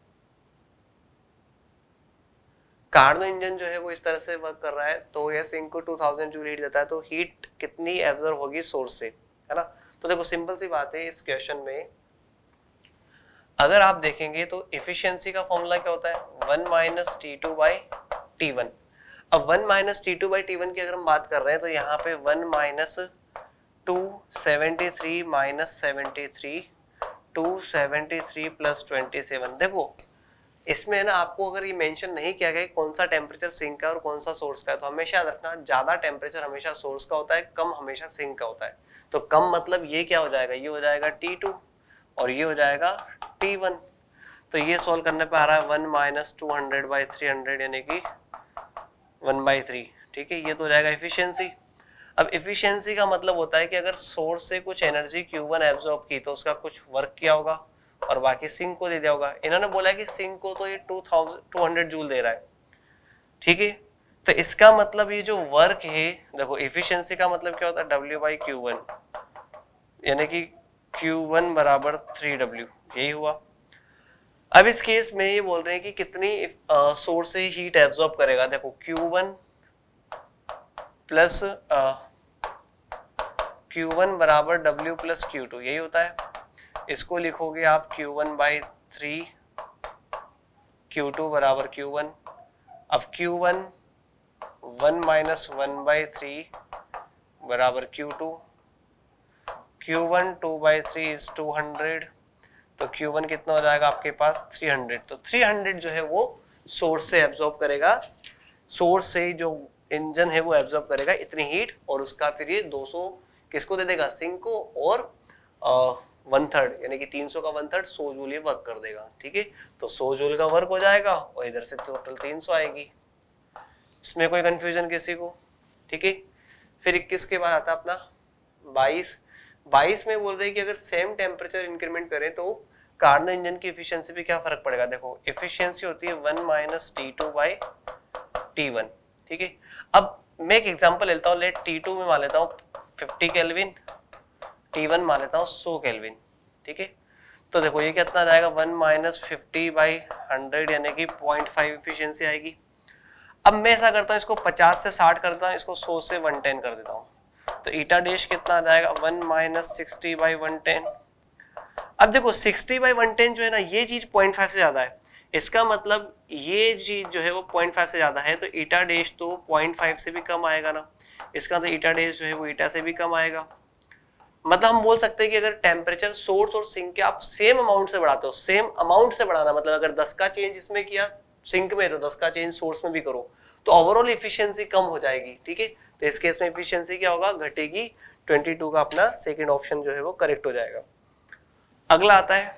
कार्नो इंजन जो है वो इस तरह से वर्क कर रहा है, तो यह सिंक को टू थाउजेंड जूल हीट देता है, तो हीट कितनी एब्जॉर्ब होगी सोर्स से, है ना। तो देखो सिंपल सी बात है, इस क्वेश्चन में अगर आप देखेंगे तो एफिशिएंसी का फॉर्मूला क्या होता है one minus T two by T one. अब one minus T two by T one की अगर हम बात कर रहे हैं तो यहाँ पे one minus two seventy three minus seventy three two seventy three plus twenty seven. देखो इसमें है ना आपको अगर ये मेंशन नहीं किया गया कौन सा टेम्परेचर सिंक का और कौन सा सोर्स का है, तो हमेशा याद रखना ज्यादा टेम्परेचर हमेशा सोर्स का होता है, कम हमेशा सिंक का होता है। तो कम मतलब ये क्या हो जाएगा, ये हो जाएगा टी टू और ये हो जाएगा टी वन। तो ये सोल्व करने पे आ रहा है one minus two hundred by three hundred यानी कि वन बाई थ्री। ठीक है, ये तो हो जाएगा एफिशिएंसी। अब एफिशिएंसी का मतलब होता है कि अगर सोर्स से कुछ एनर्जी क्यू वन एब्जॉर्ब की तो उसका कुछ वर्क किया होगा और बाकी सिंक को दे दिया होगा। इन्होंने बोला है कि सिंक को तो ये two thousand two hundred joule दे रहा है। ठीक है, तो इसका मतलब ये जो वर्क है, देखो एफिशिएंसी का मतलब क्या होता है डब्ल्यू बाई क्यू वन, यानी कि क्यू वन बराबर थ्री डब्ल्यू, यही हुआ। अब इस केस में ये बोल रहे हैं कि कितनी सोर्स से हीट एब्जॉर्ब करेगा। देखो Q one plus Q one बराबर डब्ल्यू प्लस क्यू टू, यही होता है। इसको लिखोगे आप Q one by three, Q two बराबर क्यू वन। अब Q one one minus one by three बराबर Q two, Q one two by three is two hundred, तो क्यू वन कितना हो जाएगा आपके पास थ्री हंड्रेड। तो थ्री हंड्रेड जो है वो सोर्स से एब्जॉर्ब करेगा, सोर्स से जो इंजन है वो एब्जॉर्ब करेगा इतनी हीट, और उसका फिर ये दो सौ किसको दे देगा सिंक को, और वन थर्ड यानी कि तीन सौ का वन थर्ड सौ जूल ये वर्क कर देगा। ठीक है, तो सौ जूल का वर्क हो जाएगा और इधर से टोटल तीन सौ आएगी। इसमें कोई कंफ्यूजन किसी को? ठीक है, फिर इक्कीस के बाद आता अपना बाईस। बाईस में बोल रहे हैं कि अगर सेम टेम्परेचर इंक्रीमेंट करें तो कार्नो इंजन की एफिशिएंसी पे क्या फर्क पड़ेगा। देखो एफिशिएंसी होती है one minus T two by T one. ठीक है, अब मैं एक एग्जांपल लेता हूँ, लेट टी टू में मान लेता हूँ फिफ्टी केल्विन, टी वन मान लेता हूँ सौ केल्विन। ठीक है, तो देखो ये कितना जाएगा one minus fifty by hundred यानी कि पॉइंट फाइव एफिशिएंसी आएगी। अब मैं ऐसा करता हूँ इसको पचास से साठ करता हूँ, इसको सौ से वन टेन कर देता हूँ, तो ईटा डैश कितना आ जाएगा one minus sixty by one ten. अब देखो सिक्सटी बाई वन टेन जो है ना ये चीज पॉइंट फाइव से ज्यादा है, इसका मतलब ये चीज जो है वो पॉइंट फाइव से ज्यादा है, तो ईटा डैश तो पॉइंट फाइव से भी कम आएगा ना, इसका तो ईटा डैश जो है वो ईटा से भी कम आएगा। मतलब हम बोल सकते हैं कि अगर टेम्परेचर सोर्स और सिंक के आप सेम अमाउंट से बढ़ाते हो, सेम अमाउंट से बढ़ाना मतलब अगर दस का चेंज इसमें किया सिंक में तो दस का चेंज सोर्स में भी करो तो ओवरऑल एफिशिएंसी कम हो जाएगी। ठीक है, तो इस केस में एफिशिएंसी क्या होगा, घटेगी। ट्वेंटी टू का अपना सेकंड ऑप्शन जो है वो करेक्ट हो जाएगा। अगला आता है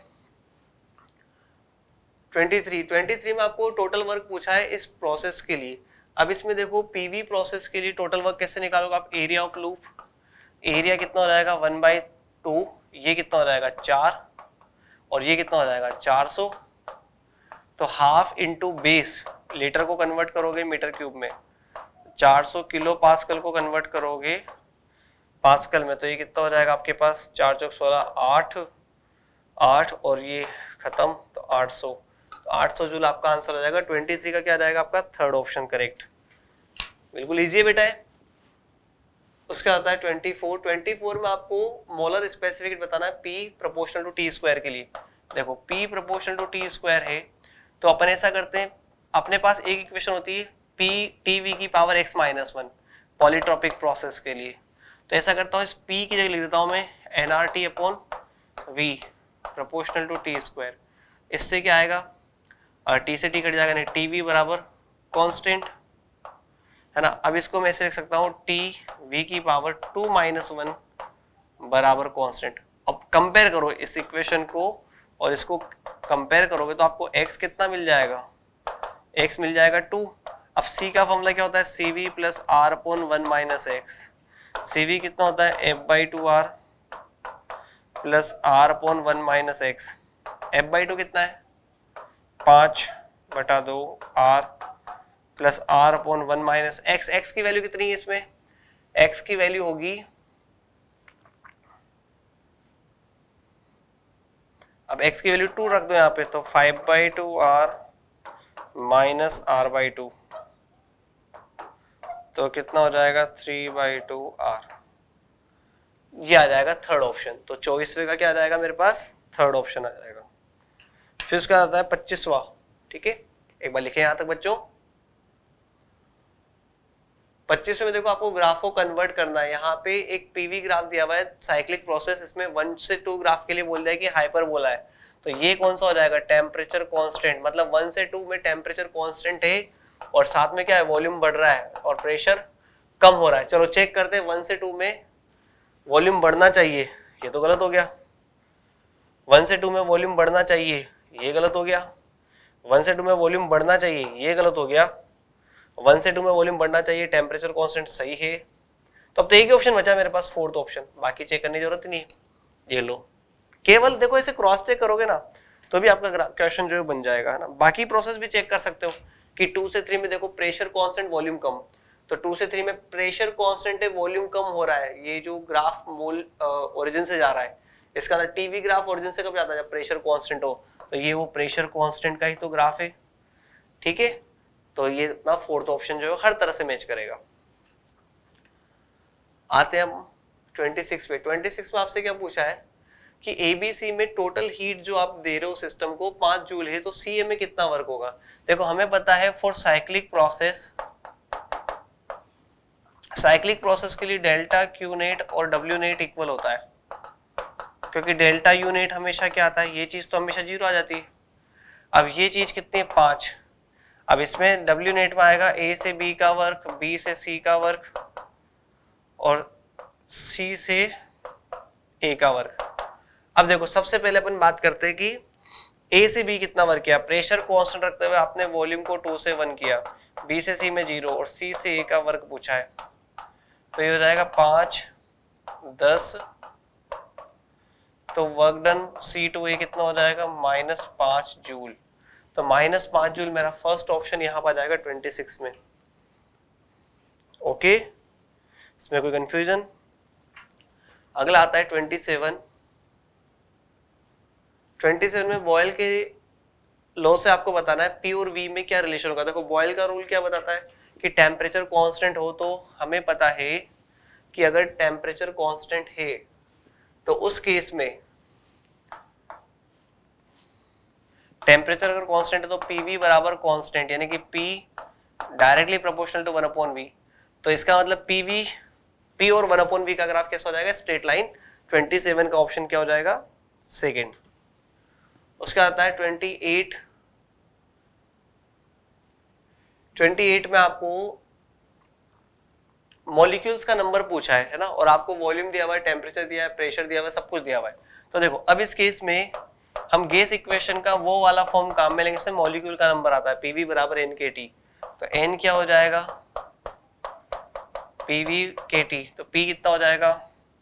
ट्वेंटी थ्री। ट्वेंटी थ्री में आपको टोटल वर्क पूछा है इस प्रोसेस के लिए। अब इसमें देखो पीवी प्रोसेस के लिए टोटल वर्क कैसे निकालोगे आप, एरिया ऑफ लूप एरिया कितना हो जाएगा वन बाई टू, ये कितना हो जाएगा चार, और ये कितना हो जाएगा चार सौ। तो हाफ इंटू बेस, लीटर को कन्वर्ट करोगे मीटर क्यूब में, चार सौ किलो पास्कल को कन्वर्ट करोगे पास्कल में, तो ये कितना हो जाएगा आपके पास, चार चौक सोलह, आठ आठ और ये खत्म, तो आठ सौ, तो आठ सौ जूल आपका आंसर हो जाएगा। तेईस का क्या आ जाएगा आपका, थर्ड ऑप्शन करेक्ट। बिल्कुल इजी है बेटा है। उसका आता है चौबीस, चौबीस में आपको मोलर स्पेसिफिक बताना है P proportional to T square के लिए। देखो P proportional to T square है, तो अपन ऐसा करते हैं, अपने पास एक इक्वेशन होती है P टीवी की power x minus one polytropic process के लिए। तो ऐसा करता हूँ, इस P की जगह लिख देता हूँ मैं N R T upon V proportional to T square. इससे क्या आएगा, टी से टी कट जाएगा, नहीं टीवी बराबर कांस्टेंट है ना। अब इसको मैं ऐसे लिख सकता हूँ टी वी की पावर टू माइनस वन बराबर कांस्टेंट। अब कंपेयर करो इस इक्वेशन को और इसको कंपेयर करोगे तो आपको x कितना मिल जाएगा, x मिल जाएगा टू। अब c का फॉर्मूला क्या होता है, C V plus R upon one minus X. C V कितना होता है, F by two R plus R upon one minus X. F by two कितना है, पाँच बटा दो R plus R upon one minus X. X की वैल्यू कितनी है इसमें, एक्स की वैल्यू होगी, अब x की वैल्यू टू रख दो यहाँ पे, तो five by two R minus R by two, तो कितना हो जाएगा थ्री बाई टू आर। ये आ जाएगा थर्ड ऑप्शन। तो चौबीसवें का क्या आ जाएगा मेरे पास, थर्ड ऑप्शन आ जाएगा। फिर उसका आता है पच्चीसवां, ठीक है, एक बार लिखे यहां तक बच्चों। पच्चीस में देखो आपको ग्राफ को कन्वर्ट करना है। यहाँ पे एक पीवी ग्राफ दिया हुआ है साइक्लिक प्रोसेस, इसमें वन से टू ग्राफ के लिए बोल दिया है कि हाइपरबोला है। तो ये कौन सा हो जाएगा, टेम्परेचर कांस्टेंट, मतलब वन से टू में टेम्परेचर कांस्टेंट है और साथ में क्या है, वॉल्यूम बढ़ रहा है और प्रेशर कम हो रहा है। चलो चेक करते हैं, वन से टू में वॉल्यूम बढ़ना चाहिए, ये तो गलत हो गया। वन से टू में वॉल्यूम बढ़ना चाहिए, ये गलत हो गया। वन से टू में वॉल्यूम बढ़ना चाहिए, ये गलत हो गया। वन से टू में वॉल्यूम बढ़ना चाहिए, टेम्परेचर कांस्टेंट सही है। तो अब तो एक ही ऑप्शन बचा मेरे पास, फोर्थ ऑप्शन, बाकी चेक करने की जरूरत नहीं है। ये लो, केवल देखो ऐसे क्रॉस चेक करोगे ना तो भी आपका क्वेश्चन जो है बन जाएगा, है ना। बाकी प्रोसेस भी चेक कर सकते हो कि टू से थ्री में देखो प्रेशर कांस्टेंट वॉल्यूम कम, तो टू से थ्री में प्रेशर कांस्टेंट है वॉल्यूम कम हो रहा है। ये जो ग्राफ मूल ओरिजिन से जा रहा है, इसका अंदर टीवी ग्राफ ओरिजिन से कब जाता है, जब प्रेशर कांस्टेंट हो। तो ये वो प्रेशर कांस्टेंट का ही तो ग्राफ है, ठीक है। तो ये अपना फोर्थ ऑप्शन जो है हर तरह से मैच करेगा। आते हैं हम छब्बीस पे। छब्बीस में आपसे क्या पूछा है कि एबीसी में टोटल हीट जो आप दे रहे हो सिस्टम को पांच जूल है, तो सीए में कितना वर्क होगा। देखो हमें पता है for cyclic process, cyclic process के लिए डेल्टा क्यू नेट और डब्ल्यू नेट इक्वल होता है, क्योंकि डेल्टा यू नेट हमेशा क्या आता है, ये चीज तो हमेशा जीरो आ जाती है। अब ये चीज कितनी है, पांच। अब इसमें डब्ल्यू नेट में आएगा ए से बी का वर्क, बी से सी का वर्क और सी से ए का वर्क। अब देखो सबसे पहले अपन बात करते हैं कि ए से बी कितना वर्क किया। प्रेशर कांस्टेंट रखते हुए आपने वॉल्यूम को टू से वन किया, बी से सी में जीरो और सी से ए का वर्क पूछा है। तो ये हो जाएगा पांच दस, तो work done C to A कितना हो जाएगा, माइनस पांच जूल। तो माइनस पांच जूल मेरा फर्स्ट ऑप्शन यहाँ पर जाएगा छब्बीस में। ओके, इसमें कोई कंफ्यूजन। अगला आता है सत्ताईस। सत्ताईस में बॉयल के लॉ से आपको बताना है पी और वी में क्या रिलेशन होगा। देखो बॉयल का रूल क्या बताता है कि टेम्परेचर कांस्टेंट हो, तो हमें पता है कि अगर टेम्परेचर कांस्टेंट है तो उस केस में टेम्परेचर अगर कांस्टेंट है तो पीवी बराबर कांस्टेंट, यानी कि P directly proportional to one upon V. तो इसका मतलब पीवी, पी और वन अपॉन वी का ग्राफ कैसा हो जाएगा, स्ट्रेट लाइन। सत्ताईस का ऑप्शन क्या हो जाएगा, सेकंड। उसका आता है अट्ठाईस। अट्ठाईस में आपको मॉलिक्यूल्स का नंबर पूछा है, है ना, और आपको वॉल्यूम दिया हुआ है, टेम्परेचर दिया है, प्रेशर दिया हुआ है, सब कुछ दिया हुआ है। तो देखो अब इस केस में हम गैस इक्वेशन का वो वाला फॉर्म काम में लेंगे, इसमें मॉलिक्यूल का नंबर आता है पीवी बराबर एन के टी। तो एन क्या हो जाएगा, पीवी के टी। तो पी कितना हो जाएगा,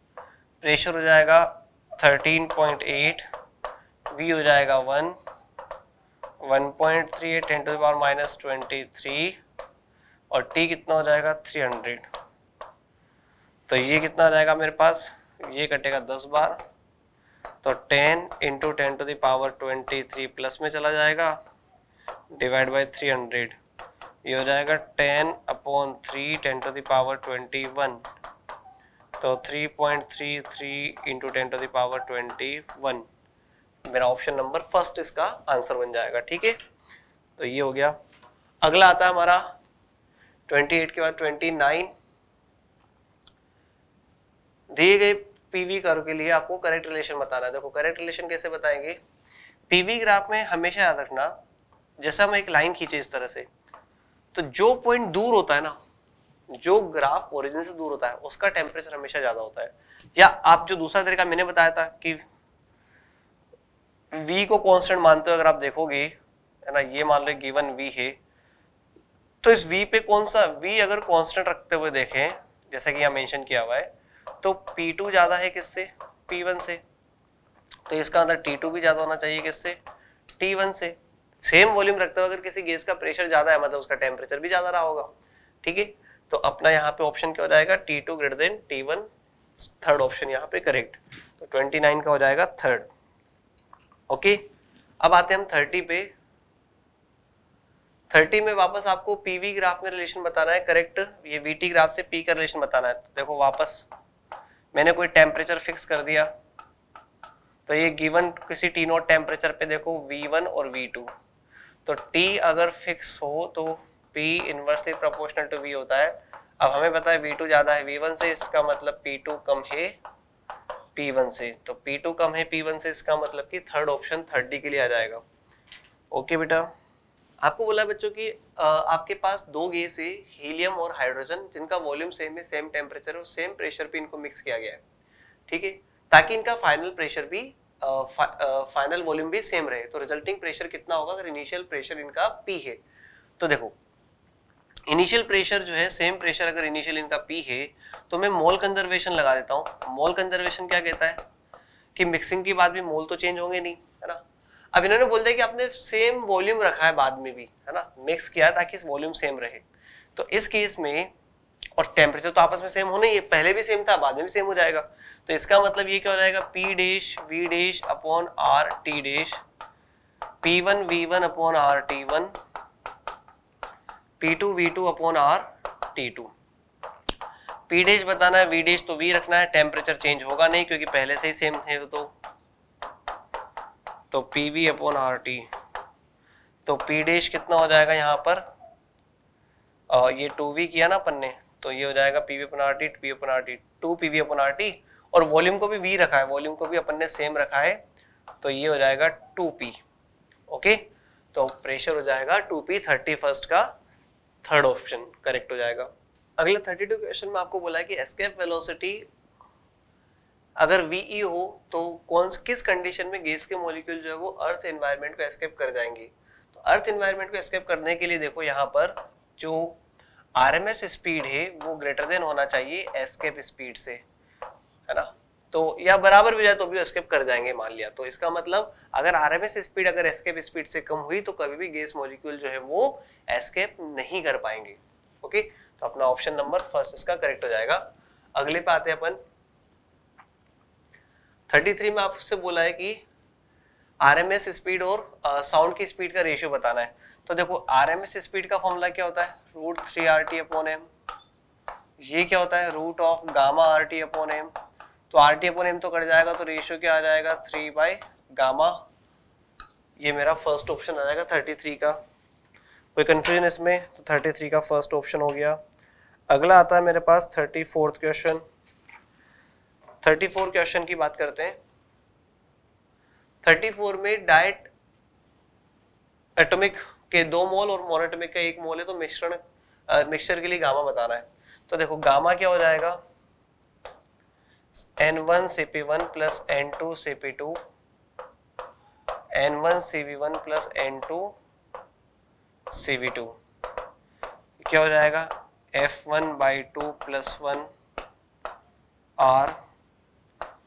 प्रेशर हो जाएगा थर्टीन पॉइंट एट, V हो जाएगा one, one point three eight ten to the power minus twenty three, और T कितना हो जाएगा थ्री हंड्रेड। तो ये कितना आ जाएगा मेरे पास, ये कटेगा दस बार, तो ten into ten to the power twenty three plus में चला जाएगा, डिवाइड बाई थ्री हंड्रेड, ये हो जाएगा ten upon three ten to the power twenty one, तो three point three three into ten to the power twenty one, मेरा ऑप्शन नंबर फर्स्ट इसका आंसर बन जाएगा। ठीक है, तो ये हो गया। अगला आता है हमारा अट्ठाईस के बाद उनतीस। दिए गए पीवी कर्व के लिए आपको करेक्ट रिलेशन बताना है। देखो करेक्ट रिलेशन कैसे बताएंगे, पीवी ग्राफ में हमेशा याद रखना, जैसे हम एक लाइन खींचे इस तरह से, तो जो पॉइंट दूर होता है ना, जो ग्राफ ओरिजिन से दूर होता है उसका टेम्परेचर हमेशा ज्यादा होता है। या आप जो दूसरा तरीका मैंने बताया था कि V को कांस्टेंट मानते हो, अगर आप देखोगे है ना, ये मान लो गिवन V है, तो इस V पे कौन सा V अगर कांस्टेंट रखते हुए देखें, जैसा कि यहाँ मेंशन किया हुआ है, तो P टू ज्यादा है किससे, P वन से, तो इसका अंदर T टू भी ज्यादा होना चाहिए किससे, T वन से। सेम वॉल्यूम रखते हुए अगर किसी गैस का प्रेशर ज्यादा है, मतलब उसका टेम्परेचर भी ज्यादा रहा होगा। ठीक है, तो अपना यहाँ पे ऑप्शन क्या हो जाएगा, T two greater than T one, third option यहाँ पे करेक्ट, तो उनतीस का हो जाएगा थर्ड। ओके, अब आते हैं हम तीस पे। तीस में वापस आपको पीवी ग्राफ में रिलेशन बताना है करेक्ट, ये वीटी ग्राफ से पी का रिलेशन बताना है। तो देखो वापस मैंने कोई टेम्परेचर फिक्स कर दिया, तो ये गिवन किसी टी नोट टेम्परेचर पे देखो वी वन और वी टू, तो T अगर फिक्स हो तो P inversely proportional to V होता है। अब हमें पता है वी टू ज्यादा है वी वन से, इसका मतलब पी टू कम है पी वन से, तो पी टू कम है पी वन से, इसका मतलब कि थर्ड ऑप्शन तीस के लिए आ जाएगा। ओके बेटा, आपको बोला बच्चों कि आपके पास दो गैस है, हीलियम और हाइड्रोजन, जिनका वॉल्यूम सेम है, सेम टेम्परेचर और सेम प्रेशर पे इनको मिक्स किया गया है। ठीक है, ताकि इनका फाइनल प्रेशर भी फाइनल वॉल्यूम भी सेम रहे। तो रिजल्टिंग प्रेशर कितना होगा अगर इनिशियल प्रेशर इनका P है, तो देखो इनिशियल प्रेशर जो है सेम प्रेशर अगर इनिशियल इनका P है, तो मैं मोल कंजर्वेशन लगा देता हूँ। मोल कंजर्वेशन क्या कहता है कि मिक्सिंग के बाद भी मोल तो चेंज होंगे नहीं, है ना। अब इन्होंने बोल दिया कि आपने सेम वॉल्यूम रखा है बाद में भी, है ना, मिक्स किया है ताकि इस वॉल्यूम सेम रहे। तो इस केस में, और टेम्परेचर तो आपस में सेम होना ही है, पहले भी सेम था बाद में भी सेम हो जाएगा। तो इसका मतलब ये क्या हो जाएगा, P dash V dash upon R T dash, P one V one upon R T one, P two V two upon R T two. P dash बताना है, V डैश तो V रखना है, टेम्परेचर चेंज होगा नहीं क्योंकि पहले से ही सेम थे, तो तो P V upon R T, तो P डैश कितना हो जाएगा यहाँ पर, आ, ये टू V किया ना अपन ने, तो ये हो जाएगा P V upon R T, P upon R T, two P V upon R T, और वॉल्यूम को भी V रखा है, वॉल्यूम को भी अपन ने सेम रखा है, तो ये हो जाएगा टू P। ओके, तो प्रेशर हो जाएगा टू P, थर्टी फर्स्ट का थर्ड ऑप्शन करेक्ट हो जाएगा। अगले थर्टी टू क्वेश्चन में आपको बोला है कि एस्केप वेलोसिटी अगर V E हो तो कौन किस कंडीशन में गैस के मॉलिक्यूल जो है वो अर्थ एनवायरनमेंट को एस्केप कर जाएंगे। तो अर्थ एनवायरनमेंट को एस्केप करने के लिए देखो यहाँ पर जो आरएमएस स्पीड है वो ग्रेटर देन होना चाहिए एस्केप स्पीड से, है ना। तो या बराबर भी जाए तो भी एस्केप कर जाएंगे मान लिया। तो इसका मतलब अगर आरएमएस स्पीड अगर एस्केप स्पीड से कम हुई तो कभी भी गैस मॉलिक्यूल जो है वो एस्केप नहीं कर पाएंगे। ओके, तो अपना ऑप्शन नंबर फर्स्ट इसका करेक्ट हो जाएगा। अगले पे आते हैं अपन, तैंतीस में आपसे बोला है कि आरएमएस स्पीड और साउंड की स्पीड का रेशियो बताना है। तो देखो आरएमएस स्पीड का फॉर्मूला क्या होता है, root three R T upon M. ये क्या होता है, root of gamma R T upon M. तो आर टी अपॉन एम तो कट जाएगा, तो रेशियो क्या आ जाएगा, थ्री बाई गामा। ये मेरा फर्स्ट ऑप्शन आ जाएगा तैंतीस का। कोई कंफ्यूजन इसमें, तो तैंतीस का फर्स्ट ऑप्शन हो गया। अगला आता है मेरे पास thirty fourth question. Thirty four question की बात करते हैं। थर्टी फोर में डाइट एटॉमिक के दो मोल और मोनोएटॉमिक का एक मोल है, तो मिश्रण मिक्सचर के लिए गामा बताना है। तो देखो गामा क्या हो जाएगा, N one C P one plus N two C P two, N one C V one plus N two C V two. क्या हो जाएगा, F one by two plus one R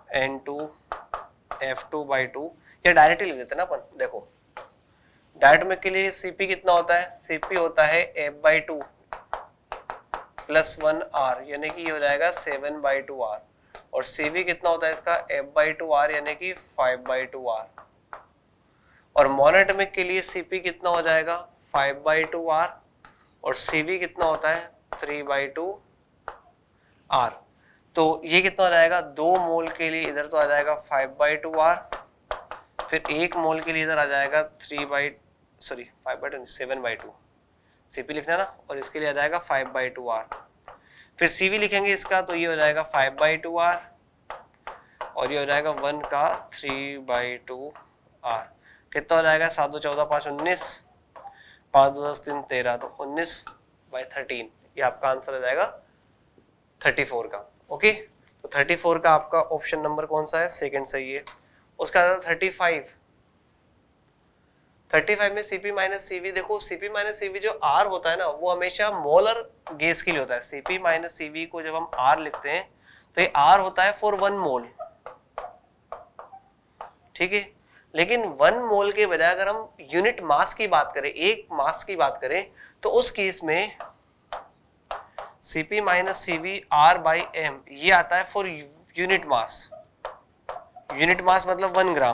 N two F two by two, या डायरेक्ट लिख देते ना अपन। देखो डायरेक्ट में के लिए सीपी कितना होता है, सीपी होता है F by two plus one R, यानी कि ये हो जाएगा सेवन बाई टू आर, और सीवी कितना होता है इसका एफ बाई टू आर, यानी कि फाइव बाई टू आर, और मोनोएटॉमिक के लिए सीपी कितना हो जाएगा फाइव बाई टू आर, और सीवी कितना होता है थ्री बाई टू आर। तो ये कितना हो जाएगा, दो मोल के लिए इधर तो आ जाएगा फाइव बाई टू आर, फिर एक मोल के लिए इधर आ जाएगा three by sorry five by two seven by two, CP लिखना ना, और इसके लिए आ जाएगा फाइव बाई टू आर। फिर सीवी लिखेंगे इसका, तो ये हो जाएगा फाइव बाई टू आर, और ये हो जाएगा वन का थ्री बाई टू आर। कितना हो जाएगा, सात दो चौदह, पाँच उन्नीस, पाँच दो दस, तीन तेरह, तो उन्नीस बाई थर्टीन, ये आपका आंसर हो जाएगा थर्टी फोर का। ओके, तो थर्टी फोर का आपका ऑप्शन नंबर कौन सा है, सेकंड सही है। उसका थर्टी फाइव, थर्टी फाइव में सीपी माइनस सीवी, देखो सीपी माइनस सीवी जो आर होता है ना, वो हमेशा मोलर गैस के लिए होता है। सीपी माइनस सीवी को जब हम आर लिखते हैं तो ये आर होता है फॉर वन मोल, ठीक है। लेकिन वन मोल के बजाय अगर हम यूनिट मास की बात करें, एक मास की बात करें, तो उस केस में CP minus CV R by M ये आता है for unit mass. Unit mass मतलब वन ग्राम,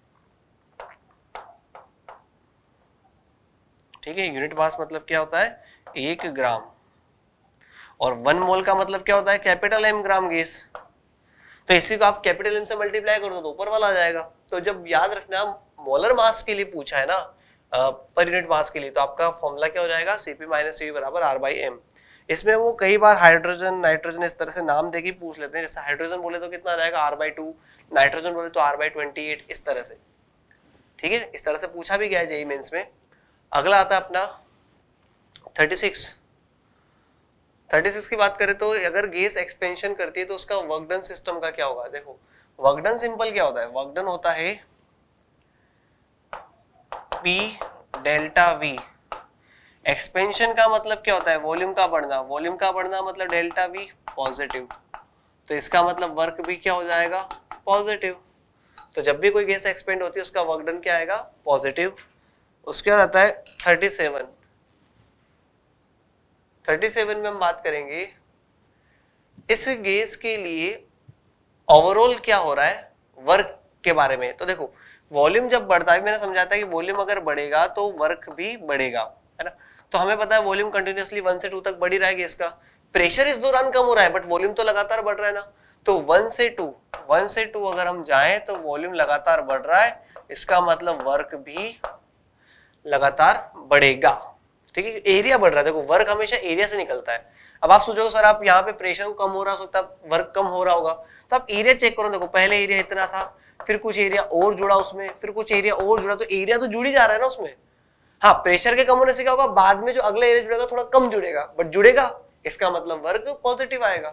ठीक है। यूनिट मास मतलब क्या होता है, एक ग्राम, और वन मोल का मतलब क्या होता है, कैपिटल एम ग्राम गैस। तो इसी को आप कैपिटल एम से मल्टीप्लाई कर दो तो ऊपर वाला आ जाएगा। तो जब याद रखना मोलर मास के लिए पूछा है ना, पर यूनिट मास के लिए, तो आपका फॉर्मूला क्या हो जाएगा, सीपी माइनस सीवी बराबर आर बाई एम। इसमें वो कई बार हाइड्रोजन नाइट्रोजन इस तरह से नाम देके पूछ लेते हैं, जैसे हाइड्रोजन बोले तो कितना आ जाएगा आर बाई टू, नाइट्रोजन बोले तो आर बाई ट्वेंटी एट, इस तरह से, ठीक है। इस तरह से पूछा भी गया है जेईई मेंस में। अगला आता है अपना थर्टी सिक्स। थर्टी सिक्स की बात करें तो अगर गैस एक्सपेंशन करती है तो उसका वर्क डन सिस्टम का क्या होगा। देखो वर्क डन सिंपल क्या होता है, वर्क डन होता है P डेल्टा V। एक्सपेंशन का मतलब क्या होता है, वॉल्यूम का बढ़ना, वॉल्यूम का बढ़ना मतलब डेल्टा V पॉजिटिव, तो इसका मतलब वर्क भी क्या हो जाएगा, पॉजिटिव। तो जब भी कोई गैस एक्सपेंड होती है उसका वर्क डन क्या आएगा, पॉजिटिव। उसके बाद आता है थर्टी सेवन। थर्टी सेवन में हम बात करेंगे इस गैस के लिए ओवरऑल क्या हो रहा है वर्क के बारे में। तो देखो वॉल्यूम जब बढ़ता है, मैंने समझाया था कि वॉल्यूम अगर बढ़ेगा तो वर्क भी बढ़ेगा, है ना। तो हमें पता है वॉल्यूम कंटिन्यूअसली वन से टू तक बढ़ ही रहा है गैस का, प्रेशर इस दौरान कम हो रहा है बट वॉल्यूम तो लगातार बढ़ रहा है ना। तो वन से टू, वन से टू अगर हम जाएं तो वॉल्यूम लगातार बढ़ रहा है, इसका मतलब वर्क भी लगातार बढ़ेगा, ठीक है। एरिया बढ़ रहा है, देखो वर्क हमेशा एरिया से निकलता है। अब आप सोचो सर आप यहाँ पे प्रेशर को कम हो रहा हो सकता है वर्क कम हो रहा होगा, तो आप एरिया चेक करो। देखो पहले एरिया इतना था, फिर कुछ एरिया और जुड़ा उसमें, फिर कुछ एरिया और जुड़ा, तो एरिया तो जुड़ ही जा रहा है ना उसमें। हाँ प्रेशर के कम होने से क्या होगा, बाद में जो अगला एरिया जुड़ेगा थोड़ा कम जुड़ेगा बट जुड़ेगा, इसका मतलब वर्क पॉजिटिव आएगा।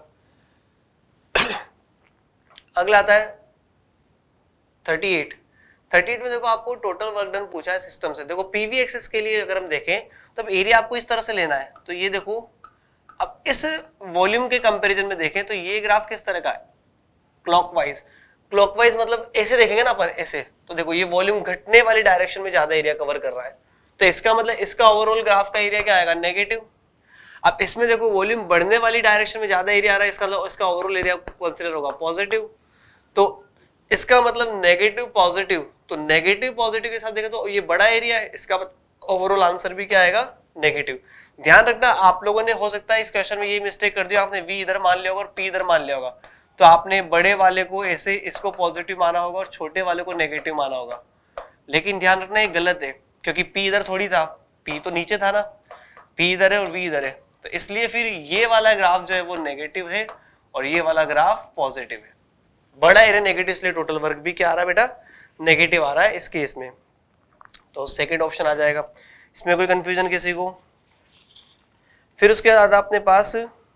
अगला आता है थर्टी एट। थर्टी एट में देखो आपको टोटल वर्क डन पूछा है सिस्टम से। देखो पीवी एक्सिस के लिए अगर हम देखें तब एरिया आपको इस तरह से लेना है। तो ये देखो अब इस वॉल्यूम के कंपैरिजन में देखें तो ये ग्राफ किस तरह का है, क्लॉकवाइज। क्लॉकवाइज मतलब ऐसे देखेंगे ना अपन ऐसे, तो देखो ये वॉल्यूम घटने वाली डायरेक्शन में ज्यादा एरिया कवर कर रहा है, तो इसका मतलब इसका ओवरऑल ग्राफ का एरिया क्या आएगा, नेगेटिव। अब इसमें देखो वॉल्यूम बढ़ने वाली डायरेक्शन में ज्यादा एरिया आ रहा है, इसका इसका ओवरऑल एरिया कंसीडर होगा पॉजिटिव। तो इसका मतलब नेगेटिव पॉजिटिव, तो नेगेटिव पॉजिटिव के साथ देखें तो ये बड़ा एरिया है, इसका ओवरऑल आंसर भी क्या आएगा, नेगेटिव। ध्यान रखना आप लोगों ने हो सकता है इस क्वेश्चन में ये मिस्टेक कर दिया, आपने v इधर मान लिया होगा और p इधर मान लिया होगा, तो आपने बड़े वाले को ऐसे इसको पॉजिटिव माना होगा और छोटे वाले को नेगेटिव माना होगा। लेकिन ध्यान रखना ये गलत है, क्योंकि p इधर थोड़ी था, p तो नीचे था ना, p इधर है और v इधर है, तो इसलिए फिर ये वाला ग्राफ जो है वो नेगेटिव है और ये वाला ग्राफ पॉजिटिव है। बड़ा एरिया नेगेटिव, इसलिए टोटल वर्क भी क्या आ रहा है बेटा, नेगेटिव आ रहा है इस केस में। तो सेकंड ऑप्शन आ जाएगा, इसमें कोई कंफ्यूजन किसी को। फिर उसके बाद अपने पास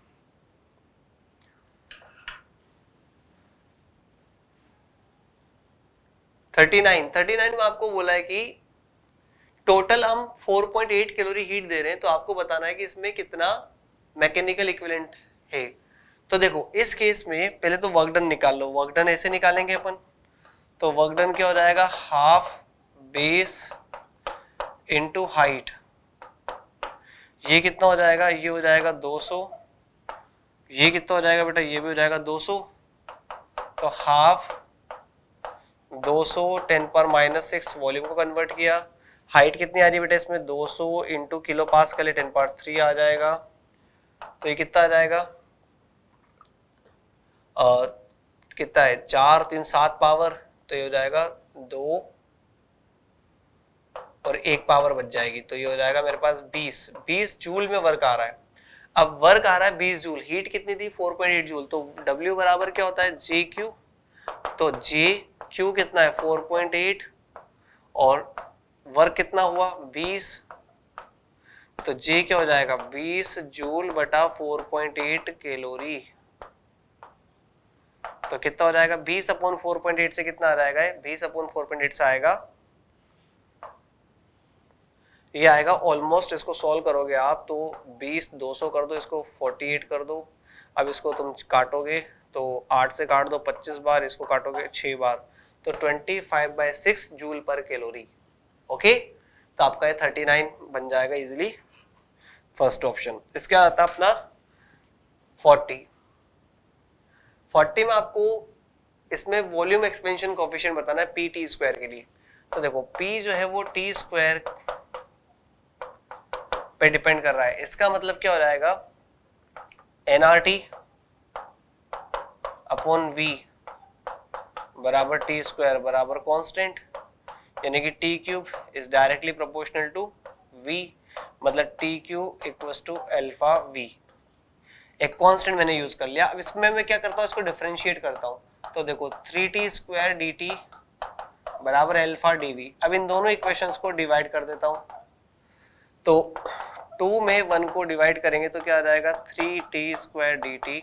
थर्टी नाइन। थर्टी नाइन में आपको बोला है कि टोटल हम four point eight calorie heat दे रहे हैं, तो आपको बताना है कि इसमें कितना मैकेनिकल इक्विवेलेंट है। तो देखो इस केस में पहले तो वर्क डन निकाल लो, वर्क डन ऐसे निकालेंगे अपन, तो वर्क डन क्या हो जाएगा, हाफ बेस इंटू हाइट, ये कितना हो जाएगा, ये हो जाएगा दो सौ, ये कितना हो जाएगा बेटा, ये भी हो जाएगा दो सौ, तो हाफ दो सौ टेन पर माइनस सिक्स वॉल्यूम को कन्वर्ट किया, हाइट कितनी आ रही है बेटा इसमें दो सौ इंटू किलो पास्कल है टेन पावर थ्री आ जाएगा, तो ये कितना आ जाएगा, आ, कितना है चार तीन सात पावर, तो ये हो जाएगा दो और एक पावर बच जाएगी, तो ये हो जाएगा मेरे पास बीस बीस जूल में वर्क आ रहा है। अब वर्क आ रहा है बीस जूल, हीट कितनी थी फोर पॉइंट एट जूल, तो W बराबर क्या होता है जे क्यू, तो जे क्यू कितना है फोर पॉइंट एट और वर्क कितना हुआ बीस, तो जे क्या हो जाएगा बीस जूल बटा फोर पॉइंट एट कैलोरी, तो कितना हो जाएगा बीस अपॉन फोर पॉइंट एट से कितना आ जाएगा, बीस अपॉन फोर पॉइंट एट से आएगा, ये आएगा ऑलमोस्ट, इसको सॉल्व करोगे आप तो बीस दो सौ कर दो, इसको अड़तालीस कर दो, अब इसको तुम काटोगे तो आठ से काट दो पच्चीस बार, इसको काटोगे छह बार, तो पच्चीस बाय सिक्स जूल पर कैलोरी। ओके, तो आपका ये उनतालीस बन जाएगा इजीली, फर्स्ट ऑप्शन। इसके बाद आता अपना चालीस, चालीस में आपको इसमें वॉल्यूम एक्सपेंशन कोएफिशिएंट बताना है पी टी स्क्वायर के लिए, तो देखो P जो है वो टी स्क्वायर पे डिपेंड कर रहा है, इसका मतलब क्या हो जाएगा N R T upon V बराबर टी स्क्वायर बराबर कांस्टेंट, यानी कि T cube is directly proportional to V, मतलब T cube equals to alpha V, एक कांस्टेंट मैंने यूज कर लिया। अब इसमें मैं क्या करता हूँ, इसको डिफरेंशिएट करता हूँ, तो देखो three T square D T बराबर अल्फा डी वी, अब इन दोनों इक्वेशंस को डिवाइड कर देता हूँ, तो टू में वन को डिवाइड करेंगे तो क्या आ जाएगा three T square D T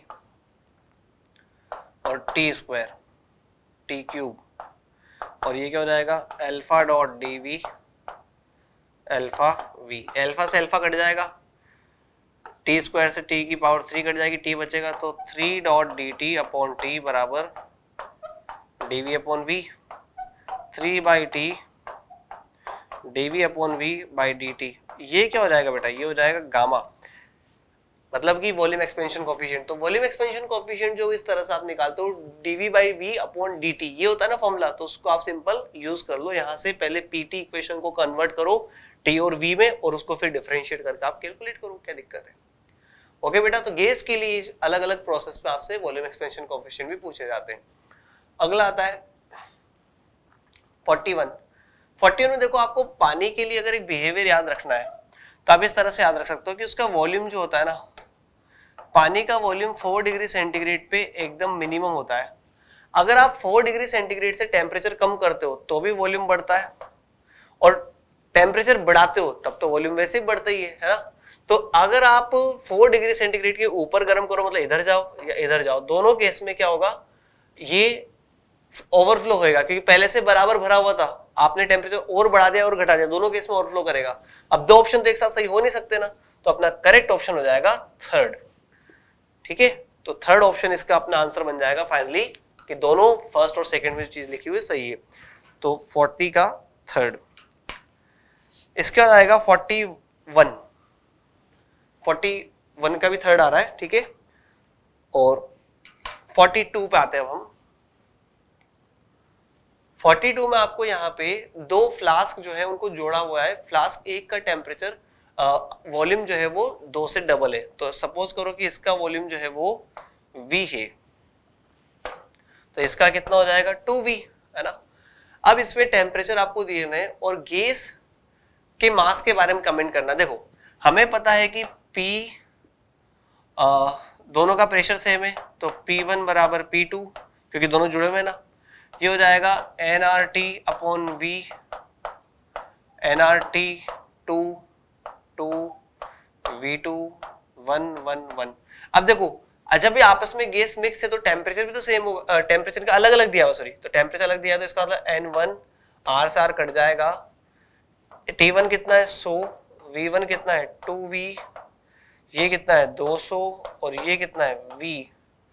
और टी स्क्वायर टी क्यूब, और ये क्या हो जाएगा alpha dot D V alpha V, alpha से अल्फा कट जाएगा, टी स्क्वायर से टी की पावर थ्री कट जाएगी, टी बचेगा, तो three dot D T upon T बराबर D V upon V, three by T D V upon V by D T, ये क्या हो जाएगा बेटा, ये हो जाएगा गामा, मतलब कि वॉल्यूम एक्सपेंशन कोएफिशिएंट। तो वॉल्यूम एक्सपेंशन कोएफिशिएंट जो इस तरह से आप निकालते हो D V by V upon D T, ये होता है ना फॉर्मूला, तो उसको आप सिंपल यूज कर लो, यहाँ से पहले पीटी इक्वेशन को कन्वर्ट करो टी और वी में, और उसको फिर डिफरेंशिएट करके आप कैलकुलेट करो, क्या दिक्कत है। ओके बेटा, तो गैस के लिए अलग अलग प्रोसेस में आपसे वॉल्यूम एक्सपेंशन कोएफिशिएंट भी पूछे जाते हैं। अगला आता है फोर्टी वन, फोर्टी वन में देखो आपको पानी के लिए अगर एक बिहेवियर याद रखना है तो आप इस तरह से याद रख सकते हो कि उसका वॉल्यूम जो होता है ना, पानी का वॉल्यूम फोर डिग्री सेंटीग्रेड पे एकदम मिनिमम होता है, अगर आप फोर डिग्री सेंटीग्रेड से टेम्परेचर कम करते हो तो भी वॉल्यूम बढ़ता है, और टेम्परेचर बढ़ाते हो तब तो वॉल्यूम वैसे ही बढ़ता ही है, है ना। तो अगर आप फोर डिग्री सेंटीग्रेड के ऊपर गर्म करो, मतलब इधर जाओ या इधर जाओ, दोनों केस में क्या होगा, ये ओवरफ्लो होएगा, क्योंकि पहले से बराबर भरा हुआ था, आपने टेम्परेचर और बढ़ा दिया और घटा दिया, दोनों केस में ओवरफ्लो करेगा। अब दो ऑप्शन तो एक साथ सही हो नहीं सकते ना, तो अपना करेक्ट ऑप्शन हो जाएगा थर्ड। ठीक है, तो थर्ड ऑप्शन इसका अपना आंसर बन जाएगा फाइनली, कि दोनों फर्स्ट और सेकंड में जो चीज लिखी हुई सही है, तो फोर्टी का थर्ड। इसके बाद आएगा फोर्टी वन, फोर्टी वन का भी थर्ड आ रहा है, ठीक है। और फोर्टी टू पे आते हैं अब हम। फोर्टी टू में आपको यहाँ पे दो फ्लास्क जो है उनको जोड़ा हुआ है, फ्लास्क एक का टेम्परेचर वॉल्यूम जो है वो दो से डबल है, तो सपोज करो कि इसका वॉल्यूम जो है वो V है, तो इसका कितना हो जाएगा टू वी, है ना। अब इसमें टेम्परेचर आपको दिए हुए हैं और गैस के मास के बारे में कमेंट करना। देखो हमें पता है कि P आ, दोनों का प्रेशर सेम है, तो P वन बराबर P टू, क्योंकि दोनों जुड़े हुए हैं ना, ये हो जाएगा N R T upon V N R T two two V two one one one. अब देखो अच्छा भी आपस में गैस मिक्स है तो टेम्परेचर भी तो सेम होगा, टेम्परेचर का अलग अलग दिया हुआ, सॉरी, तो टेम्परेचर अलग दिया है, तो इसका मतलब एन वन आर से आर कट जाएगा, टी वन कितना है सौ, वी वन कितना है टू वी, ये कितना है दो सौ, और ये कितना है V,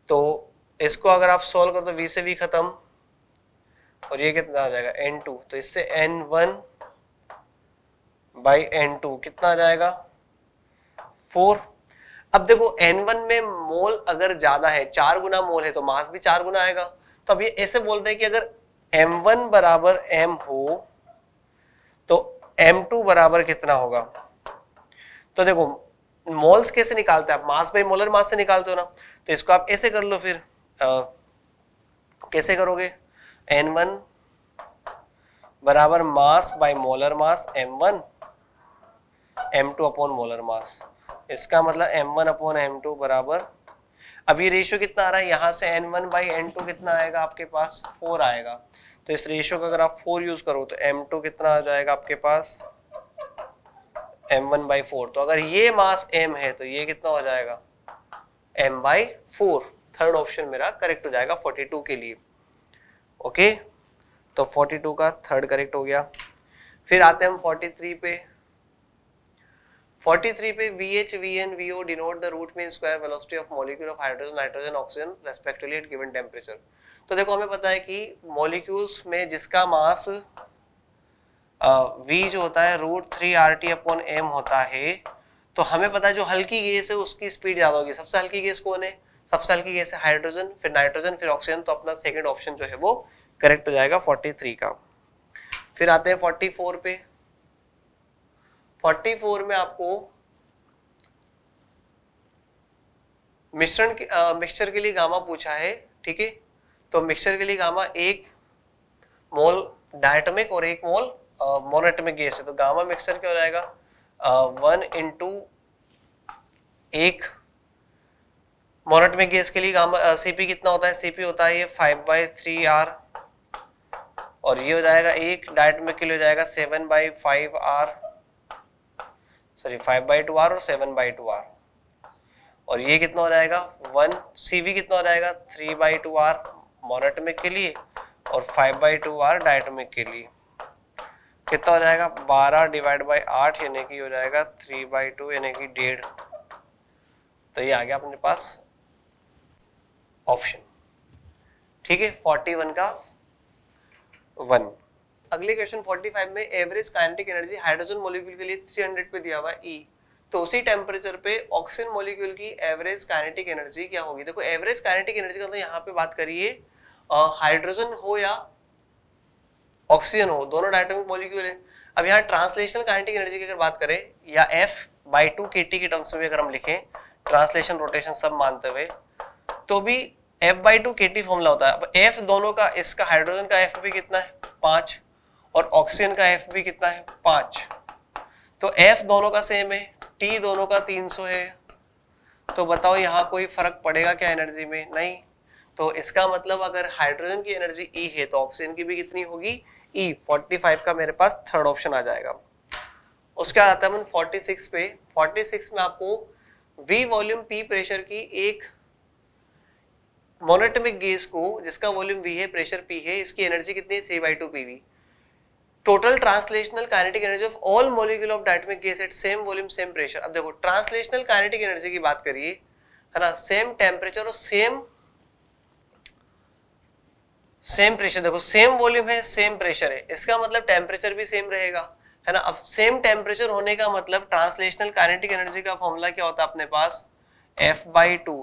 तो इसको अगर आप सॉल्व करो तो v से v खत्म, और ये कितना आ जाएगा एन टू, तो इससे N one by N two कितना आ जाएगा फोर। अब देखो एन वन में मोल अगर ज्यादा है, चार गुना मोल है, तो मास भी चार गुना आएगा। तो अब ये ऐसे बोल रहे हैं कि अगर एम वन बराबर m हो तो एम टू बराबर कितना होगा। तो देखो मोल्स कैसे निकालते हैं आप, मास बाई मोलर मास से निकालते हो ना, तो इसको आप ऐसे कर लो फिर। आ, कैसे करोगे, एन वन बराबर mass by molar mass M one, M two upon molar mass. इसका मतलब M one upon M two बराबर, अब ये रेशियो कितना आ रहा है, यहाँ से N one by N two कितना आएगा आपके पास, फोर आएगा। तो इस रेशियो का अगर आप फोर यूज करो तो एम टू कितना आ जाएगा आपके पास, एम वन बाई फोर। तो अगर ये मास m है तो ये कितना हो जाएगा, m by four. Third option मेरा करेक्ट हो जाएगा फोर्टी टू के लिए। ओके, तो फोर्टी टू का थर्ड करेक्ट हो गया। फिर आते हैं हम फोर्टी थ्री पे। फोर्टी थ्री पे V H, V N, V O denote the root mean square velocity of molecule of hydrogen, nitrogen, oxygen respectively at given temperature। तो देखो हमें पता है कि मॉलिक्यूल्स में जिसका मास V जो होता है root three R T upon M होता है, तो हमें पता है जो हल्की गैस है उसकी स्पीड ज्यादा होगी। सबसे हल्की गैस कौन है, सबसे हल्की गैस है हाइड्रोजन, फिर नाइट्रोजन, फिर ऑक्सीजन। तो अपना सेकंड ऑप्शन जो है वो करेक्ट हो जाएगा फोर्टी थ्री का। फिर आते हैं फोर्टी फोर पे। फोर्टी फोर में आपको मिश्रण के मिक्सचर के लिए गामा पूछा है, ठीक है। तो मिक्सचर के लिए गामा एक मोल डायटोमिक और एक मोल मोनोएटॉमिक गैस है, तो गामा मिक्सचर क्या हो जाएगा, वन इंटू एक मोनोएटॉमिक गैस के लिए गामा सीपी कितना होता है, सीपी होता है ये फाइव बाई थ्री आर, और ये हो जाएगा एक डायटोमिक के लिए हो जाएगा seven by five R, sorry five by two R और सेवन बाई टू आर, और ये कितना हो जाएगा वन। सीवी कितना हो जाएगा three by two R monoatomic के लिए और five by two R diatomic के लिए, कितना हो जाएगा बारह डिवाइड बाई आठ यानी कि हो जाएगा थ्री बाई टू यानी कि डेढ़। तो ये आ गया अपने पास ऑप्शन, ठीक है, फोर्टी वन का वन। अगले क्वेश्चन फोर्टी फाइव में average kinetic energy hydrogen molecule के लिए थ्री हंड्रेड पे दिया हुआ है E, तो उसी टेम्परेचर पे ऑक्सीजन मॉलिक्यूल की एवरेज काइनेटिक एनर्जी क्या होगी। देखो एवरेज काइनेटिक एनर्जी का तो यहाँ पे बात करिए हाइड्रोजन हो या ऑक्सीजन हो, दोनों डायटोमिक मॉलिक्यूल है। अब यहाँ ट्रांसलेशनल काइनेटिक एनर्जी की अगर बात करें या F by two K T के टर्म्स में अगर हम लिखें, ट्रांसलेशन रोटेशन सब मानते हुए, तो भी F by two K T formula होता है। अब F दोनों का, इसका हाइड्रोजन का F भी कितना है पांच और ऑक्सीजन का F भी कितना है पांच, तो F दोनों का सेम है, T दोनों का तीन सौ है, तो बताओ यहाँ कोई फर्क पड़ेगा क्या एनर्जी में, नहीं। तो इसका मतलब अगर हाइड्रोजन की एनर्जी E है तो ऑक्सीजन की भी कितनी होगी E। फोर्टी फाइव का मेरे पास थर्ड ऑप्शन आ जाएगा। उसके बाद आता है फोर्टी सिक्स पे। फोर्टी सिक्स में आपको V वॉल्यूम P प्रेशर की एक मोनोएटॉमिक गैस को जिसका वॉल्यूम V है प्रेशर P है, इसकी एनर्जी कितनी है three by two P V. Total translational kinetic energy of all molecule of diatomic gas at same volume same pressure. अब देखो ट्रांसलेशनल काइनेटिक एनर्जी की बात करिए, है ना, सेम टेम्परेचर और सेम सेम प्रेशर। देखो सेम वॉल्यूम है सेम प्रेशर है, इसका मतलब टेम्परेचर भी सेम रहेगा, है ना। अब सेम टेम्परेचर होने का मतलब ट्रांसलेशनल काइनेटिक एनर्जी का फॉर्मूला क्या होता है अपने पास, F by two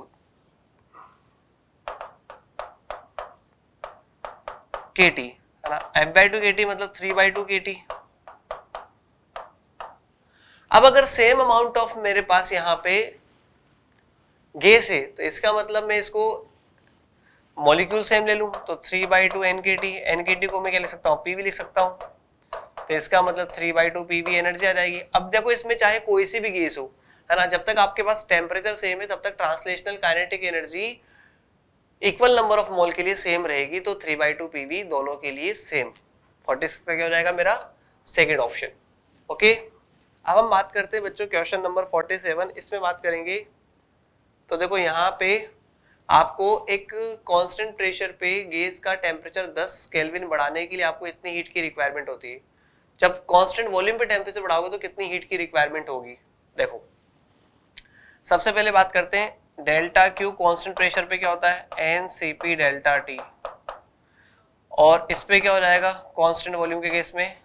K T, है ना। F by two K T मतलब three by two K T. अब अगर सेम अमाउंट ऑफ मेरे पास यहाँ पे गैस है तो इसका मतलब मैं इसको मॉलिक्यूल सेम ले लूं तो three by two N K T, N K T को मैं क्या लिख सकता हूँ पीवी लिख सकता हूँ, तो इसका मतलब three by two P V energy आ जाएगी। अब देखो इसमें चाहे कोई सी भी गैस हो, है ना, जब तक आपके पास टेम्परेचर सेम है तब तक translational kinetic energy equal number of mole के लिए सेम रहेगी, तो थ्री बाई टू पीवी दोनों के लिए सेम। फोर्टी सिक्स का क्या हो जाएगा मेरा सेकेंड ऑप्शन। ओके, अब हम बात करते हैं बच्चों क्वेश्चन नंबर फोर्टी सेवन। इसमें बात करेंगे तो देखो यहाँ पे आपको एक कांस्टेंट प्रेशर पे गैस का टेम्परेचर दस केल्विन बढ़ाने के लिए आपको इतनी हीट की रिक्वायरमेंट होती है। जब कांस्टेंट वॉल्यूम पे टेम्परेचर बढ़ाओगे तो कितनी हीट की रिक्वायरमेंट होगी। देखो सबसे पहले बात करते हैं डेल्टा क्यू कांस्टेंट प्रेशर पे क्या होता है N C P delta T, और इस पे क्या हो जाएगा कांस्टेंट वॉल्यूम के केस में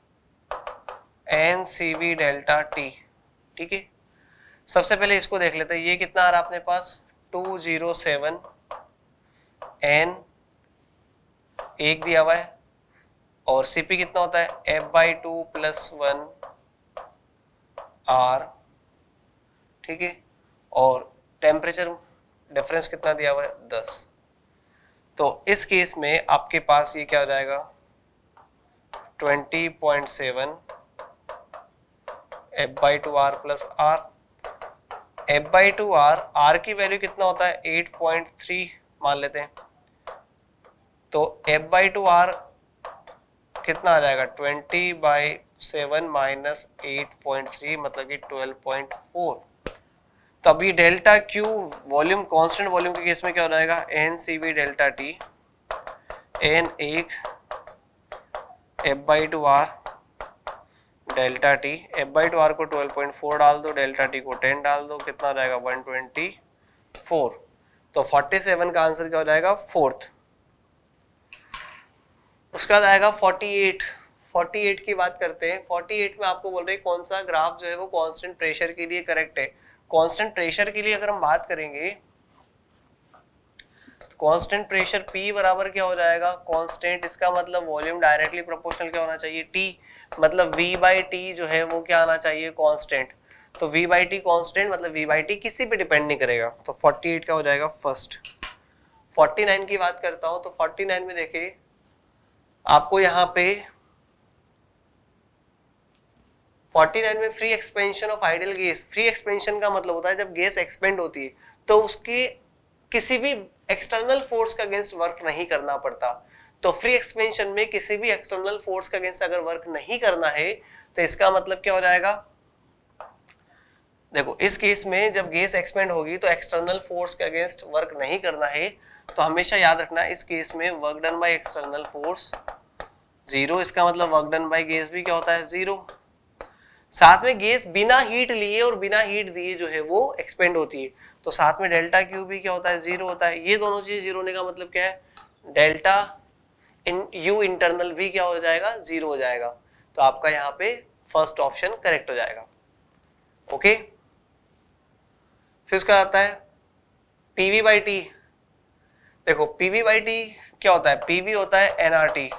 N C V delta T. ठीक है, सबसे पहले इसको देख लेते हैं, ये कितना आ रहा है अपने पास टू जीरो सेवन एन एक दिया हुआ है, और सीपी कितना होता है F by two plus one R. ठीक है, और टेम्परेचर डिफरेंस कितना दिया हुआ है दस। तो इस केस में आपके पास ये क्या हो जाएगा twenty point seven F by two R plus R. F by two R, R की वैल्यू कितना होता है एट पॉइंट थ्री मान लेते हैं, तो एफ बाई टू आर कितना आ जाएगा twenty by seven minus eight point three मतलब कि ट्वेल्व पॉइंट फोर। तो अभी delta Q volume constant volume के केस में क्या हो जाएगा N C V delta T, N एक F by two R delta T, F by two R को ट्वेल्व पॉइंट फोर डाल दो, डेल्टा टी को टेन डाल दो, कितना हो जाएगा वन ट्वेंटी फोर। तो फोर्टी सेवन का आंसर क्या हो जाएगा फोर्थ। उसके बाद आएगा फोर्टी एट। फोर्टी एट की बात करते हैं। फोर्टी एट में आपको बोल रहे हैं कौन सा ग्राफ जो है वो कांस्टेंट प्रेशर के लिए करेक्ट है। कांस्टेंट प्रेशर के लिए अगर हम बात करेंगे कांस्टेंट प्रेशर P बराबर क्या हो जाएगा कांस्टेंट, इसका मतलब वॉल्यूम डायरेक्टली प्रोपोर्शनल क्या होना चाहिए T, मतलब V बाई टी जो है वो क्या आना चाहिए कांस्टेंट। तो V बाई टी कांस्टेंट मतलब V बाई टी किसी पे डिपेंड नहीं करेगा। तो फोर्टी एट का हो जाएगा फर्स्ट। फोर्टी नाइन की बात करता हूं तो फोर्टी नाइन में देखिए आपको यहाँ पे फोर्टी नाइन में free expansion of ideal gas. Free expansion का मतलब होता है जब गैस एक्सपेंड होती है तो उसकी किसी भी एक्सटर्नल फोर्स का अगेंस्ट वर्क नहीं करना पड़ता। तो फ्री एक्सपेंशन में किसी भी एक्सटर्नल फोर्स का अगेंस्ट अगर वर्क नहीं करना है तो इसका मतलब क्या हो जाएगा, देखो इस केस में जब गैस एक्सपेंड होगी तो एक्सटर्नल फोर्स के अगेंस्ट वर्क नहीं करना है, तो हमेशा याद रखना इस केस में work done by external force zero, इसका मतलब वर्क डन बाय गैस भी क्या होता है जीरो। साथ में गैस बिना हीट लिए और बिना हीट दिए जो है वो एक्सपेंड होती है, तो साथ में डेल्टा क्यू भी क्या होता है जीरो होता है। ये दोनों चीज जीरो होने का मतलब क्या है डेल्टा इन यू इंटरनल भी क्या हो जाएगा जीरो हो जाएगा। तो आपका यहाँ पे फर्स्ट ऑप्शन करेक्ट हो जाएगा। ओके, फिर उसका आता है पीवी बाई टी। देखो पीवी बाई टी क्या होता है, पीवी होता है एनआरटी,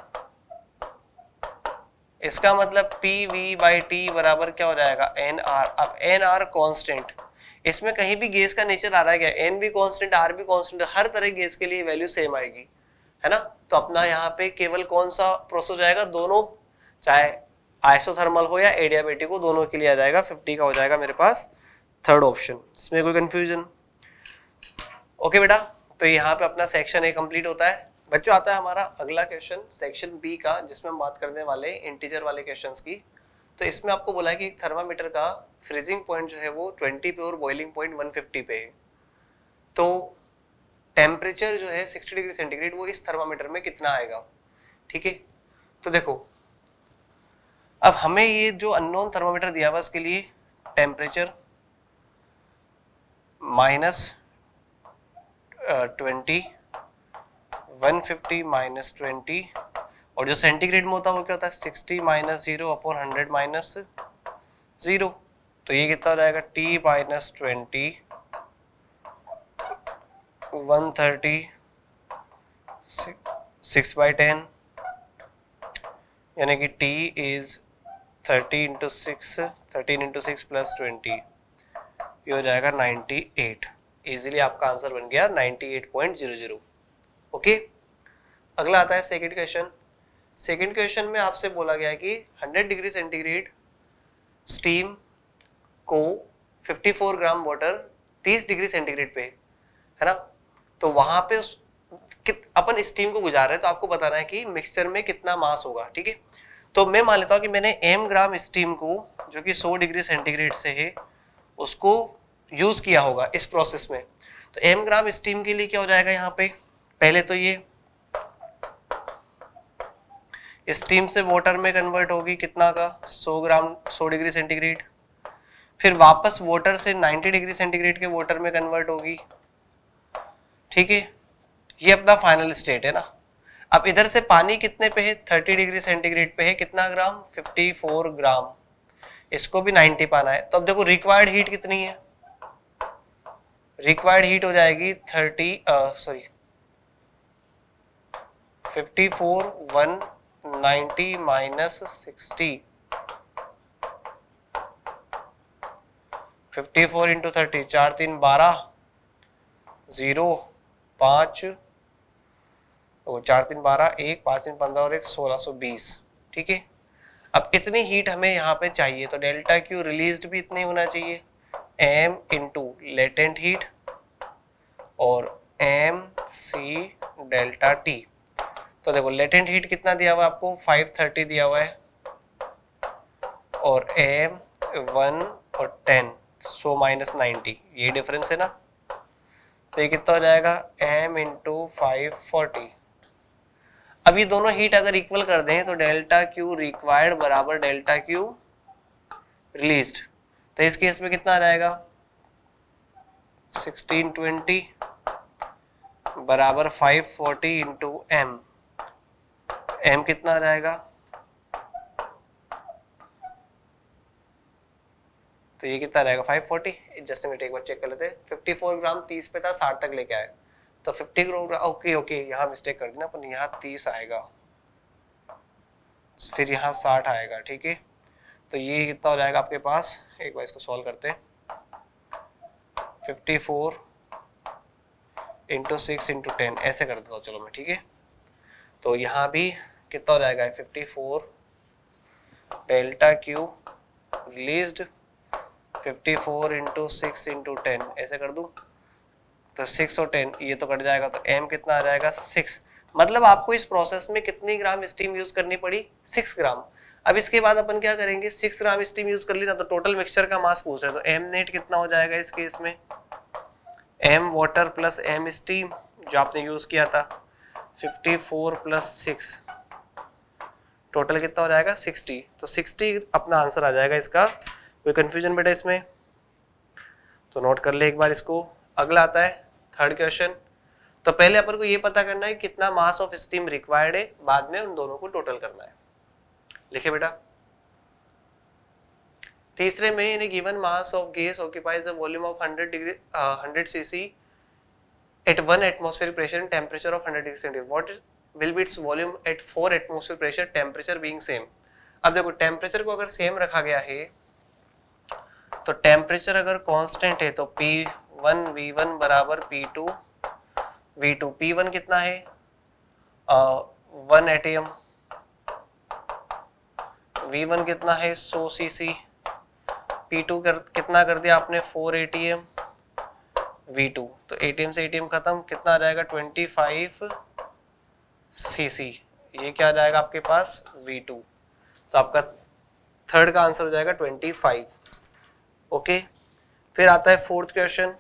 इसका मतलब पीवी बाई टी बराबर क्या हो जाएगा एन आर। अब एन आर कॉन्स्टेंट, इसमें कहीं भी गैस का नेचर आ रहा है क्या, एन भी कॉन्स्टेंट आर भी कॉन्स्टेंट, हर तरह गैस के लिए वैल्यू सेम आएगी है ना। तो अपना यहाँ पे केवल कौन सा प्रोसेस हो जाएगा, दोनों चाहे आइसोथर्मल हो या एडियाबेटिक हो दोनों के लिए आ जाएगा। फिफ्टी का हो जाएगा मेरे पास थर्ड ऑप्शन, इसमें कोई कंफ्यूजन। ओके बेटा, तो यहाँ पे अपना सेक्शन ए कंप्लीट होता है। बच्चों आता है हमारा अगला क्वेश्चन सेक्शन बी का, जिसमें हम बात करने वाले इंटीजर वाले क्वेश्चंस की। तो इसमें आपको बोला है कि थर्मामीटर का फ्रीजिंग पॉइंट जो है वो ट्वेंटी पे और बॉइलिंग पॉइंट वन फिफ्टी पे है। तो टेम्परेचर जो है सिक्सटी डिग्री सेंटीग्रेड वो इस थर्मामीटर में कितना आएगा। ठीक है, तो देखो अब हमें ये जो अननोन थर्मामीटर दिया हुआ इसके लिए temperature minus twenty, one fifty minus twenty, और जो सेंटीग्रेड में होता है वो क्या होता है sixty minus zero upon hundred minus zero. तो ये कितना हो जाएगा T minus twenty, one thirty, six by ten, यानी कि T is thirty into six, thirteen into six plus twenty, ये हो जाएगा नाइन्टी एट। इजीली आपका आंसर बन गया ninety eight point zero zero. Okay, अगला आता है सेकंड क्वेश्चन। सेकंड क्वेश्चन में आपसे बोला गया है कि हंड्रेड डिग्री सेंटीग्रेड स्टीम को फिफ्टी फोर ग्राम वाटर तीस डिग्री सेंटीग्रेड पे है ना, तो वहां पे उस कित, अपन स्टीम को गुजार रहे हैं, तो आपको बताना है कि मिक्सचर में कितना मास होगा। ठीक है, तो मैं मान लेता हूं कि मैंने एम ग्राम स्टीम को जो कि सौ डिग्री सेंटीग्रेड से है उसको यूज किया होगा इस प्रोसेस में। तो एम ग्राम स्टीम के लिए क्या हो जाएगा यहाँ पे, पहले तो ये स्टीम से वाटर में कन्वर्ट होगी कितना का सौ ग्राम सौ डिग्री सेंटीग्रेड, फिर वापस वाटर से नाइंटी डिग्री सेंटीग्रेड के वाटर में कन्वर्ट होगी, ठीक है। ये अपना फाइनल स्टेट है ना। अब इधर से पानी कितने पे है, थर्टी डिग्री सेंटीग्रेड पे है, कितना ग्राम, फिफ्टी फोर ग्राम। इसको भी नाइंटी पाना है। तो अब देखो रिक्वायर्ड हीट कितनी है, रिक्वायर्ड हीट हो जाएगी thirty sorry fifty four one ninety minus sixty, fifty four into thirty, चार तीन बारह, जीरो पाँच, चार तीन बारह, एक पाँच तीन पंद्रह और एक सोलह सौ बीस, ठीक है। अब इतनी हीट हमें यहाँ पे चाहिए, तो डेल्टा क्यू रिलीज्ड भी इतनी होना चाहिए, m इंटू लेटेंट हीट और m सी डेल्टा टी। तो देखो लेटेंट हीट कितना दिया हुआ है आपको, फाइव थर्टी दिया हुआ है, और m वन और टेन, सो माइनस नाइन्टी, ये डिफरेंस है ना। तो ये कितना हो जाएगा, m इंटू फाइव फोर्टी। अब ये दोनों हीट अगर इक्वल कर दें तो डेल्टा क्यू रिक्वायर्ड बराबर डेल्टा क्यू रिलीज्ड। तो इस केस में कितना आ जाएगा, सिक्सटीन ट्वेंटी बराबर five forty into M, M कितना आ जाएगा, तो ये कितना रहेगा फाइव फोर्टी। जस्ट मिनट एक बार चेक कर लेते हैं, फिफ्टी फोर ग्राम तीस पे था, साठ तक लेके आए, तो फिफ्टी ग्राम, ओके ओके यहाँ मिस्टेक कर दी ना अपन, यहाँ तीस आएगा फिर यहाँ साठ आएगा, ठीक है। तो ये कितना हो जाएगा आपके पास, एक बार इसको सॉल्व करते हैं, fifty four into six into ten ऐसे कर देता हूँ चलो मैं, ठीक है। तो यहाँ भी कितना हो जाएगा, fifty four delta Q released, fifty four into six into ten ऐसे कर दूं, तो सिक्स और टेन ये तो कट जाएगा, तो m कितना आ जाएगा, सिक्स। मतलब आपको इस प्रोसेस में कितनी ग्राम स्टीम यूज करनी पड़ी, सिक्स ग्राम। अब इसके बाद अपन क्या करेंगे, सिक्स ग्राम स्टीम यूज कर ली ना, तो टोटल मिक्सचर का मास पूछ रहे हैं, तो m नेट कितना हो जाएगा इस केस में, m water plus m steam जो आपने यूज किया था, fifty four plus six, total कितना हो जाएगा सिक्सटी। तो सिक्सटी अपना आंसर आ जाएगा इसका। कोई कंफ्यूजन बेटा इसमें, तो नोट कर ले एक बार इसको। अगला आता है थर्ड क्वेश्चन। तो पहले अपन को ये पता करना है कितना मास ऑफ स्टीम रिक्वायर्ड है, बाद में उन दोनों को टोटल करना है। लिखे बेटा, तीसरे में in given mass of gas occupies the volume of hundred degree hundred cc at one atmospheric pressure and temperature of hundred degree centigrade, what is will be its volume at four atmospheric pressure, temperature being same. अब देखो टेम्परेचर को अगर सेम रखा गया है, तो टेम्परेचर अगर कांस्टेंट है तो पी वन वी वन बराबर P two V two. P one कितना है, वन एटीएम, वी वन कितना है सौ सीसी, पी टू कर, कितना कर दिया आपने फोर एटीएम, वी टू, तो एटीएम से एटीएम खत्म, कितना आ जाएगा ट्वेंटी फाइव सीसी, ये क्या आ जाएगा आपके पास वी टू। तो आपका थर्ड का आंसर हो जाएगा ट्वेंटी फाइव। ओके, फिर आता है फोर्थ क्वेश्चन।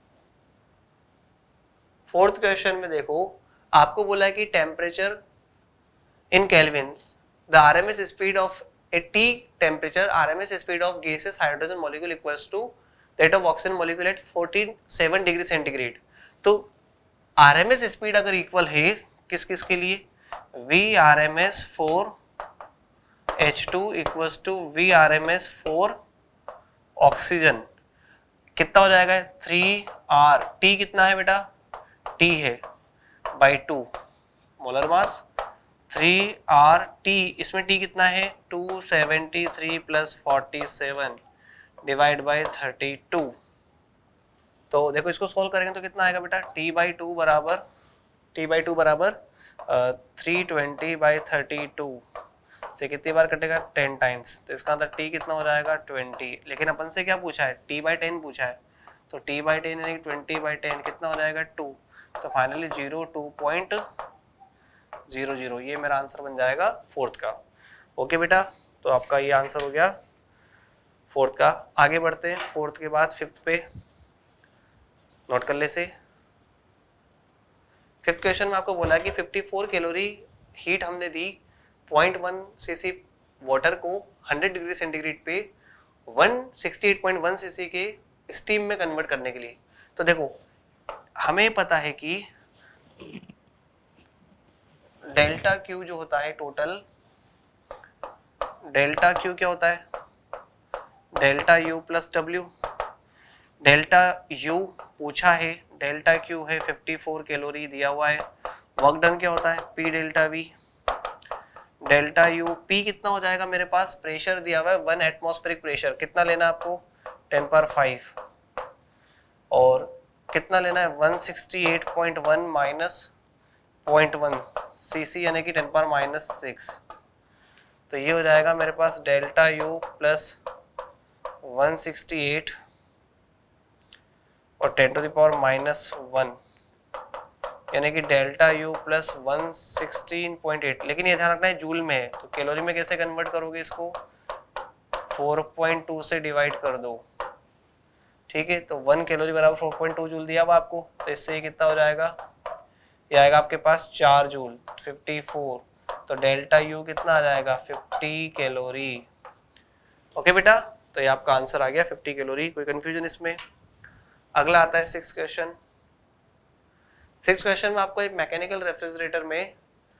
फोर्थ क्वेश्चन में देखो आपको बोला है कि temperature in kelvins, the RMS speed of a T temperature, RMS speed of gases hydrogen molecule equals to that of oxygen molecule at forty seven degree centigrade. तो आरएमएस स्पीड अगर इक्वल है किस किस के लिए, V R M S for H two equals to V R M S for oxygen, कितना हो जाएगा थ्री आर, टी कितना है बेटा, टी है by two molar mass, three R T, इसमें टी कितना है two seventy three plus forty seven divide by thirty two. तो देखो इसको सोल्व करेंगे तो कितना आएगा बेटा, टी बाई टू बराबर टी बाई टू बराबर three twenty by thirty two से कितनी बार कटेगा, टेन टाइम्स। तो इसका अंदर टी कितना हो जाएगा ट्वेंटी, लेकिन अपन से क्या पूछा है, टी बाई टेन पूछा है, तो टी बाई टेन यानी ट्वेंटी बाई टेन कितना हो जाएगा टू, तो finally zero two point zero zero, ये मेरा आंसर बन जाएगा फोर्थ का। ओके बेटा, तो आपका ये आंसर हो गया फोर्थ का। आगे बढ़ते हैं, फोर्थ के बाद फिफ्थ पे नोट कर ले से। फिफ्थ क्वेश्चन में आपको बोला है कि फिफ्टी फोर कैलोरी हीट हमने दी पॉइंट वन सीसी वाटर को हंड्रेड डिग्री सेंटीग्रेड पे one sixty eight point one cc के स्टीम में कन्वर्ट करने के लिए। तो देखो हमें पता है कि डेल्टा क्यू जो होता है टोटल, डेल्टा क्यू क्या होता है, delta U plus W. Delta U पूछा है, डेल्टा क्यू है फिफ्टी फोर कैलोरी दिया हुआ है। वर्क डन क्या होता है, P delta V. Delta U P कितना हो जाएगा मेरे पास, प्रेशर दिया हुआ है वन एटमॉस्फेरिक प्रेशर, कितना लेना है आपको टेन पावर फाइव, और कितना लेना है one sixty eight point one minus point one cc यानी कि टेन पावर माइनस सिक्स। तो ये हो जाएगा मेरे पास delta U plus one sixty eight और ten to the power minus one यानी कि delta U plus one sixteen point eight. लेकिन ये ध्यान रखना है जूल में है, तो कैलोरी में कैसे कन्वर्ट करोगे इसको, फोर पॉइंट टू से डिवाइड कर दो, ठीक है। तो वन कैलोरी बराबर फोर पॉइंट टू जूल दिया हुआ आपको, तो इससे ये कितना हो जाएगा, ये आएगा आपके पास चार जूल, फिफ्टी फोर। तो डेल्टा यू कितना आ जाएगा, फिफ्टी कैलोरी। ओके बेटा, तो ये आपका आंसर आ गया फिफ्टी कैलोरी। कोई कंफ्यूजन इसमें? अगला आता है सिक्स क्वेश्चन। सिक्स क्वेश्चन में आपको एक मैकेनिकल रेफ्रिजरेटर में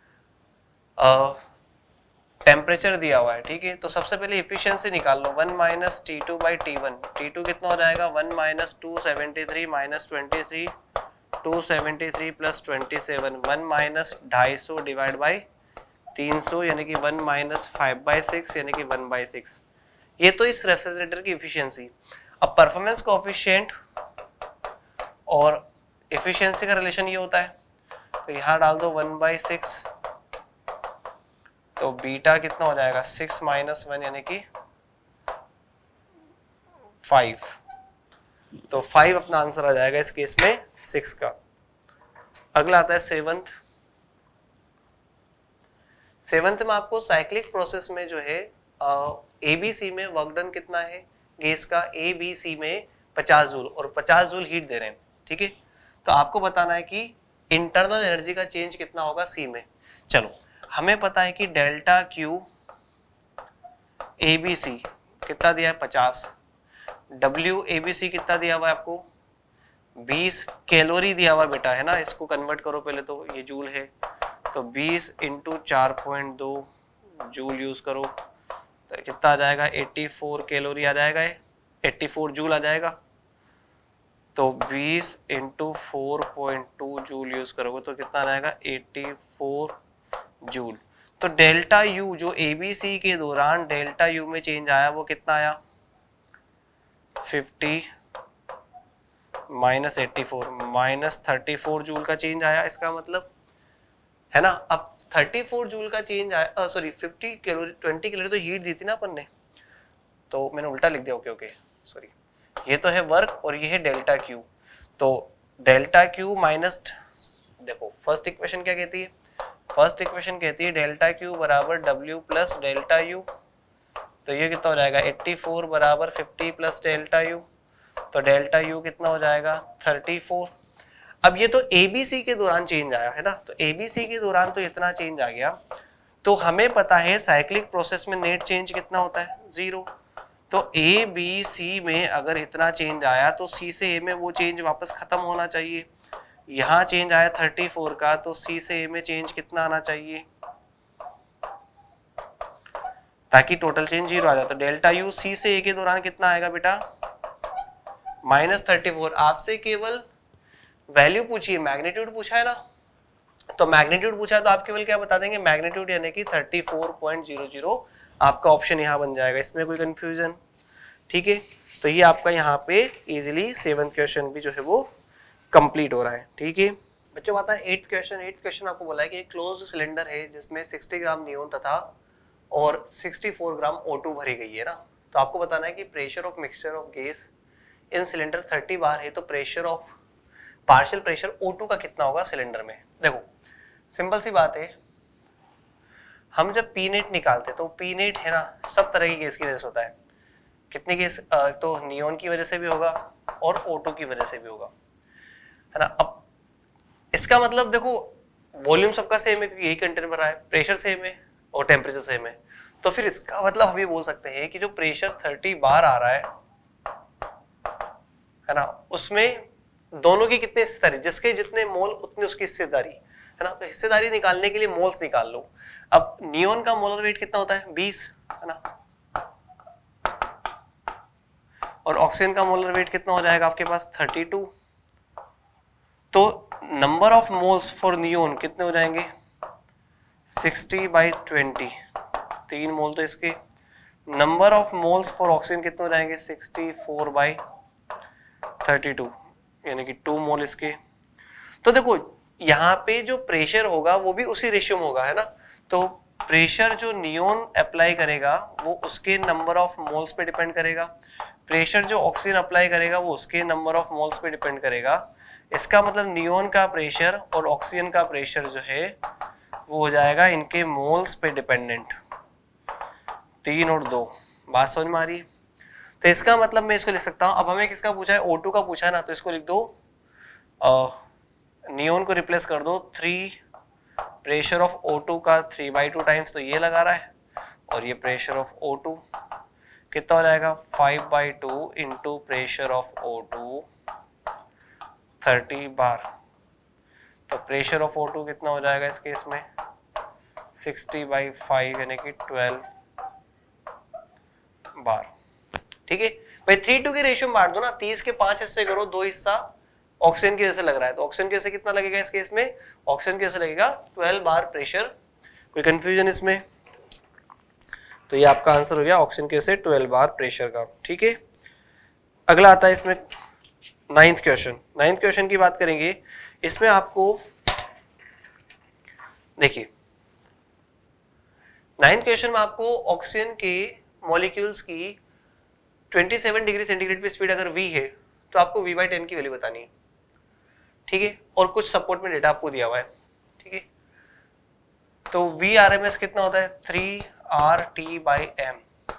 टेम्परेचर दिया हुआ है, ठीक है। तो सबसे पहले इफिशियंसी निकाल लो, one minus T two by T one. T two कितना हो जाएगा, one minus two seventy three minus twenty three, two seventy three plus twenty seven, one minus ढाई सौ डिवाइड बाई तीन सौ यानी कि one minus five by six यानी कि वन बाई सिक्स। ये तो इस रेफ्रिजरेटर की इफिशियंसी। अब परफॉर्मेंस कोएफिशिएंट और एफिशिएंसी का रिलेशन ये होता है, तो यहाँ डाल दो वन बाई सिक्स, तो बीटा कितना हो जाएगा, सिक्स माइनस वन यानी कि फाइव। तो फाइव अपना आंसर आ जाएगा इस केस में सिक्स का। अगला आता है सेवंथ। सेवंथ में आपको साइक्लिक प्रोसेस में जो है एबीसी में वर्क डन कितना है गैस का, एबीसी में पचास जूल और पचास जूल हीट दे रहे हैं, ठीक है। तो आपको बताना है कि इंटरनल एनर्जी का चेंज कितना होगा सी में। चलो हमें पता है कि डेल्टा क्यू एबीसी कितना दिया है पचास, डब्ल्यू एबीसी कितना दिया हुआ है आपको बीस, कैलोरी दिया हुआ बेटा है ना, इसको कन्वर्ट करो पहले, तो ये जूल है, तो बीस इंटू चार पॉइंट दो जूल यूज करो, तो कितना आ जाएगा चौरासी कैलोरी आ जाएगा, चौरासी जूल आ जाएगा। तो बीस into four point two joule use करोगे तो कितना आ जाएगा चौरासी जूल। तो डेल्टा यू जो एबीसी के दौरान डेल्टा यू में चेंज आया वो कितना आया, fifty minus eighty four minus thirty four joule का चेंज आया, इसका मतलब है ना। अब थर्टी फोर जूल का चेंज आया, sorry fifty calorie, twenty calorie तो हीट दी थी ना अपन ने, तो मैंने उल्टा लिख दिया, ओके ओके सॉरी। ये तो है वर्क और ये है डेल्टा क्यू, तो डेल्टा क्यू माइनस, देखो फर्स्ट इक्वेशन क्या कहती है, फर्स्ट इक्वेशन कहती है डेल्टा क्यू बराबर डब्ल्यू प्लस डेल्टा यू। तो ये कितना हो जाएगा एट्टी फोर बराबर फिफ्टी प्लस डेल्टा यू, तो डेल्टा यू कितना हो जाएगा थर्टी फोर। अब ये तो एबीसी के दौरान चेंज आया है ना, तो एबीसी के दौरान तो इतना चेंज आ गया, तो हमें पता है साइक्लिक प्रोसेस में नेट चेंज कितना होता है, जीरो। तो ए बी सी में अगर इतना चेंज आया तो सी से ए में वो चेंज वापस खत्म होना चाहिए। यहाँ चेंज आया थर्टी फोर का, तो सी से ए में चेंज कितना आना चाहिए ताकि टोटल चेंज जीरो आ जाए। तो डेल्टा यू सी से ए के दौरान कितना आएगा बेटा, माइनस थर्टी फोर। आपसे केवल वैल्यू पूछी है, मैग्नीट्यूड पूछा है ना, तो मैग्नीट्यूड पूछा है तो आप केवल क्या बता देंगे, मैग्नीट्यूड यानी कि thirty four point zero zero आपका ऑप्शन यहाँ बन जाएगा। इसमें कोई कंफ्यूजन, ठीक है। तो ये आपका यहाँ पे इजीली सेवंथ क्वेश्चन भी जो है वो कंप्लीट हो रहा है, ठीक है। बच्चों आता है एट्थ क्वेश्चन। एट्थ क्वेश्चन आपको बोला है कि एक क्लोज्ड सिलेंडर है जिसमें सिक्सटी ग्राम नियोन तथा और sixty four gram O two भरी गई है ना। तो आपको बताना है कि pressure of mixture of gas in cylinder thirty bar है, तो pressure of partial pressure O two का कितना होगा सिलेंडर में। देखो सिंपल सी बात है, हम जब पी नेट निकालते तो पी नेट है ना सब तरह की गैस की वजह से होता है। कितनी गैस, तो नियोन की वजह से भी होगा और ओ टू की वजह से भी होगा, है ना। अब इसका मतलब देखो वॉल्यूम सबका सेम है क्योंकि यही कंटेनर भरा है, प्रेशर सेम है और टेम्परेचर सेम है, तो फिर इसका मतलब हम ये बोल सकते हैं कि जो प्रेशर थर्टी बार आ रहा है है ना, उसमें दोनों की कितनी हिस्सेदारी, जिसके जितने मोल उतनी उसकी हिस्सेदारी है ना। तो हिस्सेदारी निकालने के लिए मोल्स निकाल लो। अब नियोन का मोलर वेट कितना होता है, बीस है ना, और ऑक्सीजन का मोलर वेट कितना हो जाएगा आपके पास, थर्टी टू। तो number of moles for neon कितने हो जाएंगे, सिक्सटी बाई ट्वेंटी, तीन मोल तो इसके। Number of moles for oxygen कितने हो जाएंगे, sixty four by thirty two, यानी कि टू मोल इसके। तो देखो यहाँ पे जो प्रेशर होगा वो भी उसी रेशियो में होगा है ना। तो प्रेशर जो नियोन अप्लाई करेगा वो उसके नंबर ऑफ मोल्स पे डिपेंड करेगा, प्रेशर जो ऑक्सीजन अप्लाई करेगा वो उसके नंबर ऑफ मोल्स पे डिपेंड करेगा। इसका मतलब नियोन का प्रेशर और ऑक्सीजन का प्रेशर जो है वो हो जाएगा इनके मोल्स पे डिपेंडेंट, तीन और दो। बात समझ में आ रही है? तो इसका मतलब मैं इसको लिख सकता हूं, अब हमें किसका पूछा है, ओ टू का पूछा है ना, तो इसको लिख दो, नियोन को रिप्लेस कर दो, three pressure of O two का थ्री बाई टू टाइम्स, तो ये लगा रहा है, और ये प्रेशर ऑफ ओ टू कितना हो जाएगा, five by two into pressure of O two thirty bar. तो प्रेशर ऑफ ओ टू कितना हो जाएगा इस केस में, सिक्सटी बाई फाइव यानी कि ट्वेल्व बार। ठीक है भाई, थ्री टू की रेशियो में बांट दो ना, तीस के पांच हिस्से करो, दो हिस्सा ऑक्सीजन की वजह से लग रहा है, तो ऑक्सीजन की वजह से कितना लगेगा इस केस में, ऑक्सीजन की वजह से लगेगा ट्वेल्व बार प्रेशर। कोई कंफ्यूजन इसमें? तो ये आपका आंसर हो गया, ऑक्सीजन की वजह से ट्वेल्व बार प्रेशर का। ठीक है, अगला आता है इसमें नाइन्थ क्वेश्चन। नाइन्थ क्वेश्चन की बात करेंगे, इसमें आपको देखिए नाइन्थ क्वेश्चन में आपको ऑक्सीजन के मॉलिक्यूल्स की सत्ताईस डिग्री सेंटीग्रेड पे स्पीड अगर v है तो आपको v बाई टेन की वैल्यू बतानी है। ठीक है, और कुछ सपोर्ट में डेटा आपको दिया हुआ है। ठीक है, तो v आर एम एस कितना होता है, three R T by M.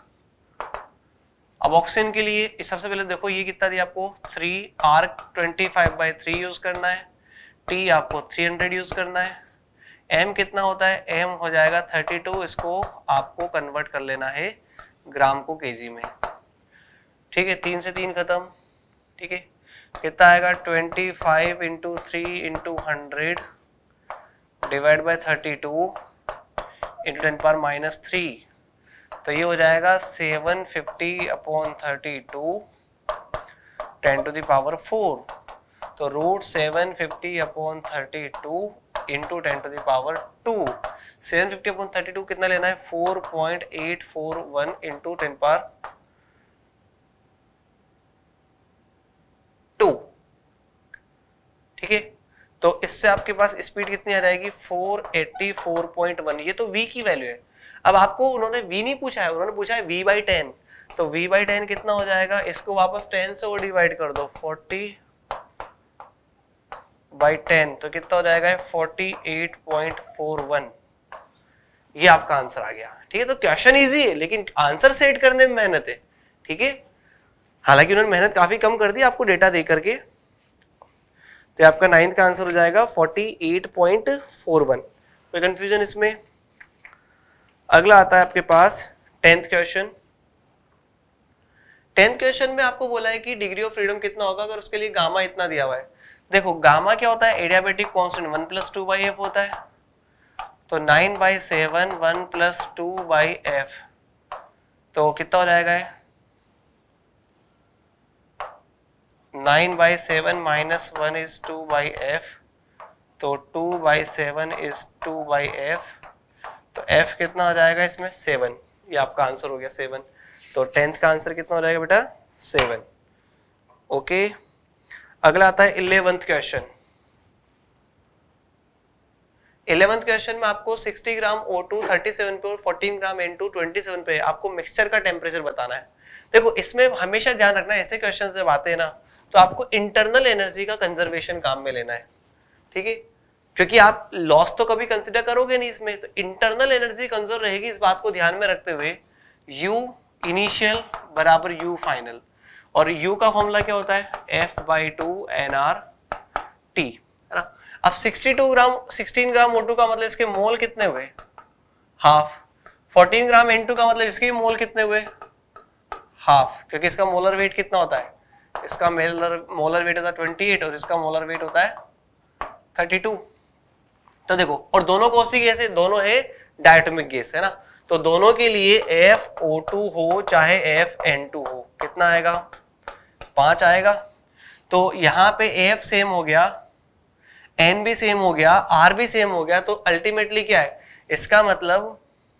अब ऑक्सीजन के लिए सबसे पहले देखो ये कितना दिया आपको, three R twenty five by three use करना है, टी आपको थ्री हंड्रेड यूज करना है, m कितना होता है, m हो जाएगा थर्टी टू, इसको आपको कन्वर्ट कर लेना है ग्राम को केजी में। ठीक है, तीन से तीन खत्म। ठीक है, कितना आएगा, twenty five into three into hundred divide by thirty two into ten power minus three, तो ये हो जाएगा seven fifty upon thirty two ten to the power four. तो root seven fifty upon thirty two into ten to the power two, seven fifty upon thirty two कितना लेना है, four point eight four one into ten power two. ठीक है, तो इससे आपके पास स्पीड कितनी आ जाएगी, four eighty four point one. ये तो v की वैल्यू है। अब आपको उन्होंने v नहीं पूछा है, उन्होंने पूछा है v बाई टेन, तो v बाई टेन कितना हो जाएगा, इसको वापस टेन से और डिवाइड कर दो, फोर्टी बाई टेन, तो कितना हो जाएगा, forty eight point four one. ये आपका आंसर आ गया। ठीक है, तो क्वेश्चन इजी है लेकिन आंसर सेट करने में मेहनत है। ठीक है, हालांकि उन्होंने मेहनत काफी कम कर दी आपको डेटा दे करके। तो आपका नाइन्थ का आंसर हो जाएगा forty eight point four one. कोई कंफ्यूजन इसमें? अगला आता है आपके पास टेंथ क्वेश्चन। टेंथ क्वेश्चन में आपको बोला है कि डिग्री ऑफ फ्रीडम कितना होगा, अगर उसके लिए गामा इतना दिया हुआ है। देखो गामा क्या होता है, adiabatic constant one plus two by F होता है, तो nine by seven one plus two by F, तो कितना हो जाएगा, nine by seven minus one is two by F, तो two by seven is two by F, तो एफ कितना हो जाएगा इसमें, सेवन। ये आपका आंसर हो गया सेवन। तो टेंथ का आंसर कितना हो जाएगा बेटा, सेवन। ओके, अगला आता है इलेवेंथ क्वेश्चन। इलेवेंथ क्वेश्चन में आपको sixty gram O two thirty seven पे और fourteen gram N two twenty seven पे आपको मिक्सचर का टेम्परेचर बताना है। देखो इसमें हमेशा ध्यान रखना है, ऐसे क्वेश्चन जब आते हैं ना तो आपको इंटरनल एनर्जी का कंजर्वेशन काम में लेना है। ठीक है, क्योंकि आप लॉस तो कभी कंसिडर करोगे नहीं इसमें, तो इंटरनल एनर्जी कंजर्व रहेगी। इस बात को ध्यान में रखते हुए U इनिशियल बराबर U फाइनल, और U का फॉर्मूला क्या होता है, F by two N R T, है ना। अब sixty two gram sixteen gram O two का मतलब इसके मोल कितने हुए, half, fourteen gram N two का मतलब इसके मोल कितने हुए, हाफ, क्योंकि इसका मोलर वेट कितना होता है, इसका मोलर मोलर वेट होता है अट्ठाईस और इसका मोलर वेट होता है बत्तीस। तो देखो, और दोनों कौन सी गैस है, दोनों है डायटोमिक गैस है ना, तो दोनों के लिए एफ ओ टू हो चाहे एफ एन टू हो, कितना आएगा, पांच आएगा। तो यहाँ पे एफ सेम हो गया, एन भी सेम हो गया, आर भी सेम हो गया, तो अल्टीमेटली क्या है, इसका मतलब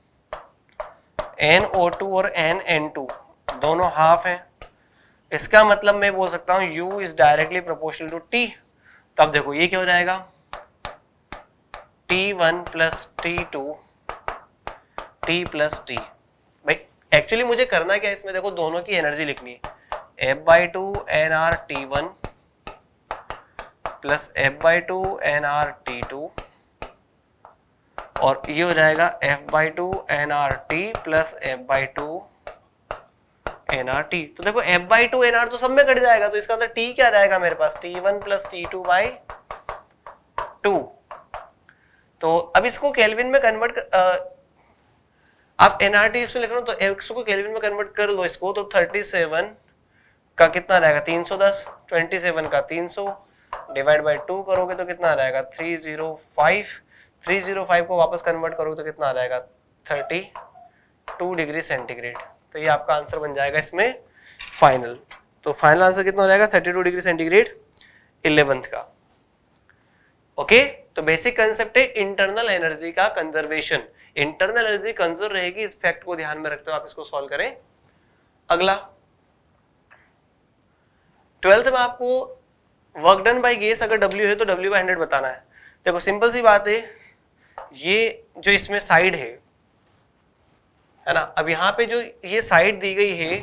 एन ओ टू और एन एन टू दोनों हाफ हैं। इसका मतलब मैं बोल सकता हूं U is directly proportional to T। तब देखो ये क्या हो जाएगा, T one plus T two T plus T. भाई एक्चुअली मुझे करना क्या है इसमें, देखो दोनों की एनर्जी लिखनी है, F by two N R T one plus F by two N R T two, और ये हो जाएगा F by two N R T plus F by two N R T. तो देखो F by two N R तो सब में कट जाएगा, तो इसका मतलब टी क्या रहेगा मेरे पास, T one plus T two by two. तो अब इसको केल्विन में कन्वर्ट कर, आ, आप एनआरटी इसमें लिख रहे हो तो एक्स को केल्विन में कन्वर्ट कर लो इसको, तो सैंतीस का कितना रहेगा, तीन सौ दस, सत्ताईस का तीन सौ डिवाइड बाय टू करोगे तो कितना आ जाएगा, तीन सौ पाँच, तीन सौ पाँच को वापस कन्वर्ट करोगे तो कितना आ जाएगा, बत्तीस डिग्री सेंटीग्रेड। तो ये आपका आंसर बन जाएगा इसमें फाइनल। तो फाइनल आंसर कितना हो जाएगा, बत्तीस डिग्री सेंटीग्रेड इलेवेंथ का। ओके, तो बेसिक कंसेप्ट है इंटरनल एनर्जी का कंजर्वेशन। इंटरनल एनर्जी कंजर्व रहेगी, इस फैक्ट को ध्यान में रखते हुए आप इसको सॉल्व करें। अगला ट्वेल्थ में आपको वर्क डन बाय गैस अगर W है तो W बाय हंड्रेड बताना है। देखो सिंपल सी बात है, ये जो इसमें साइड है है ना, अब यहाँ पे जो ये साइड दी गई है,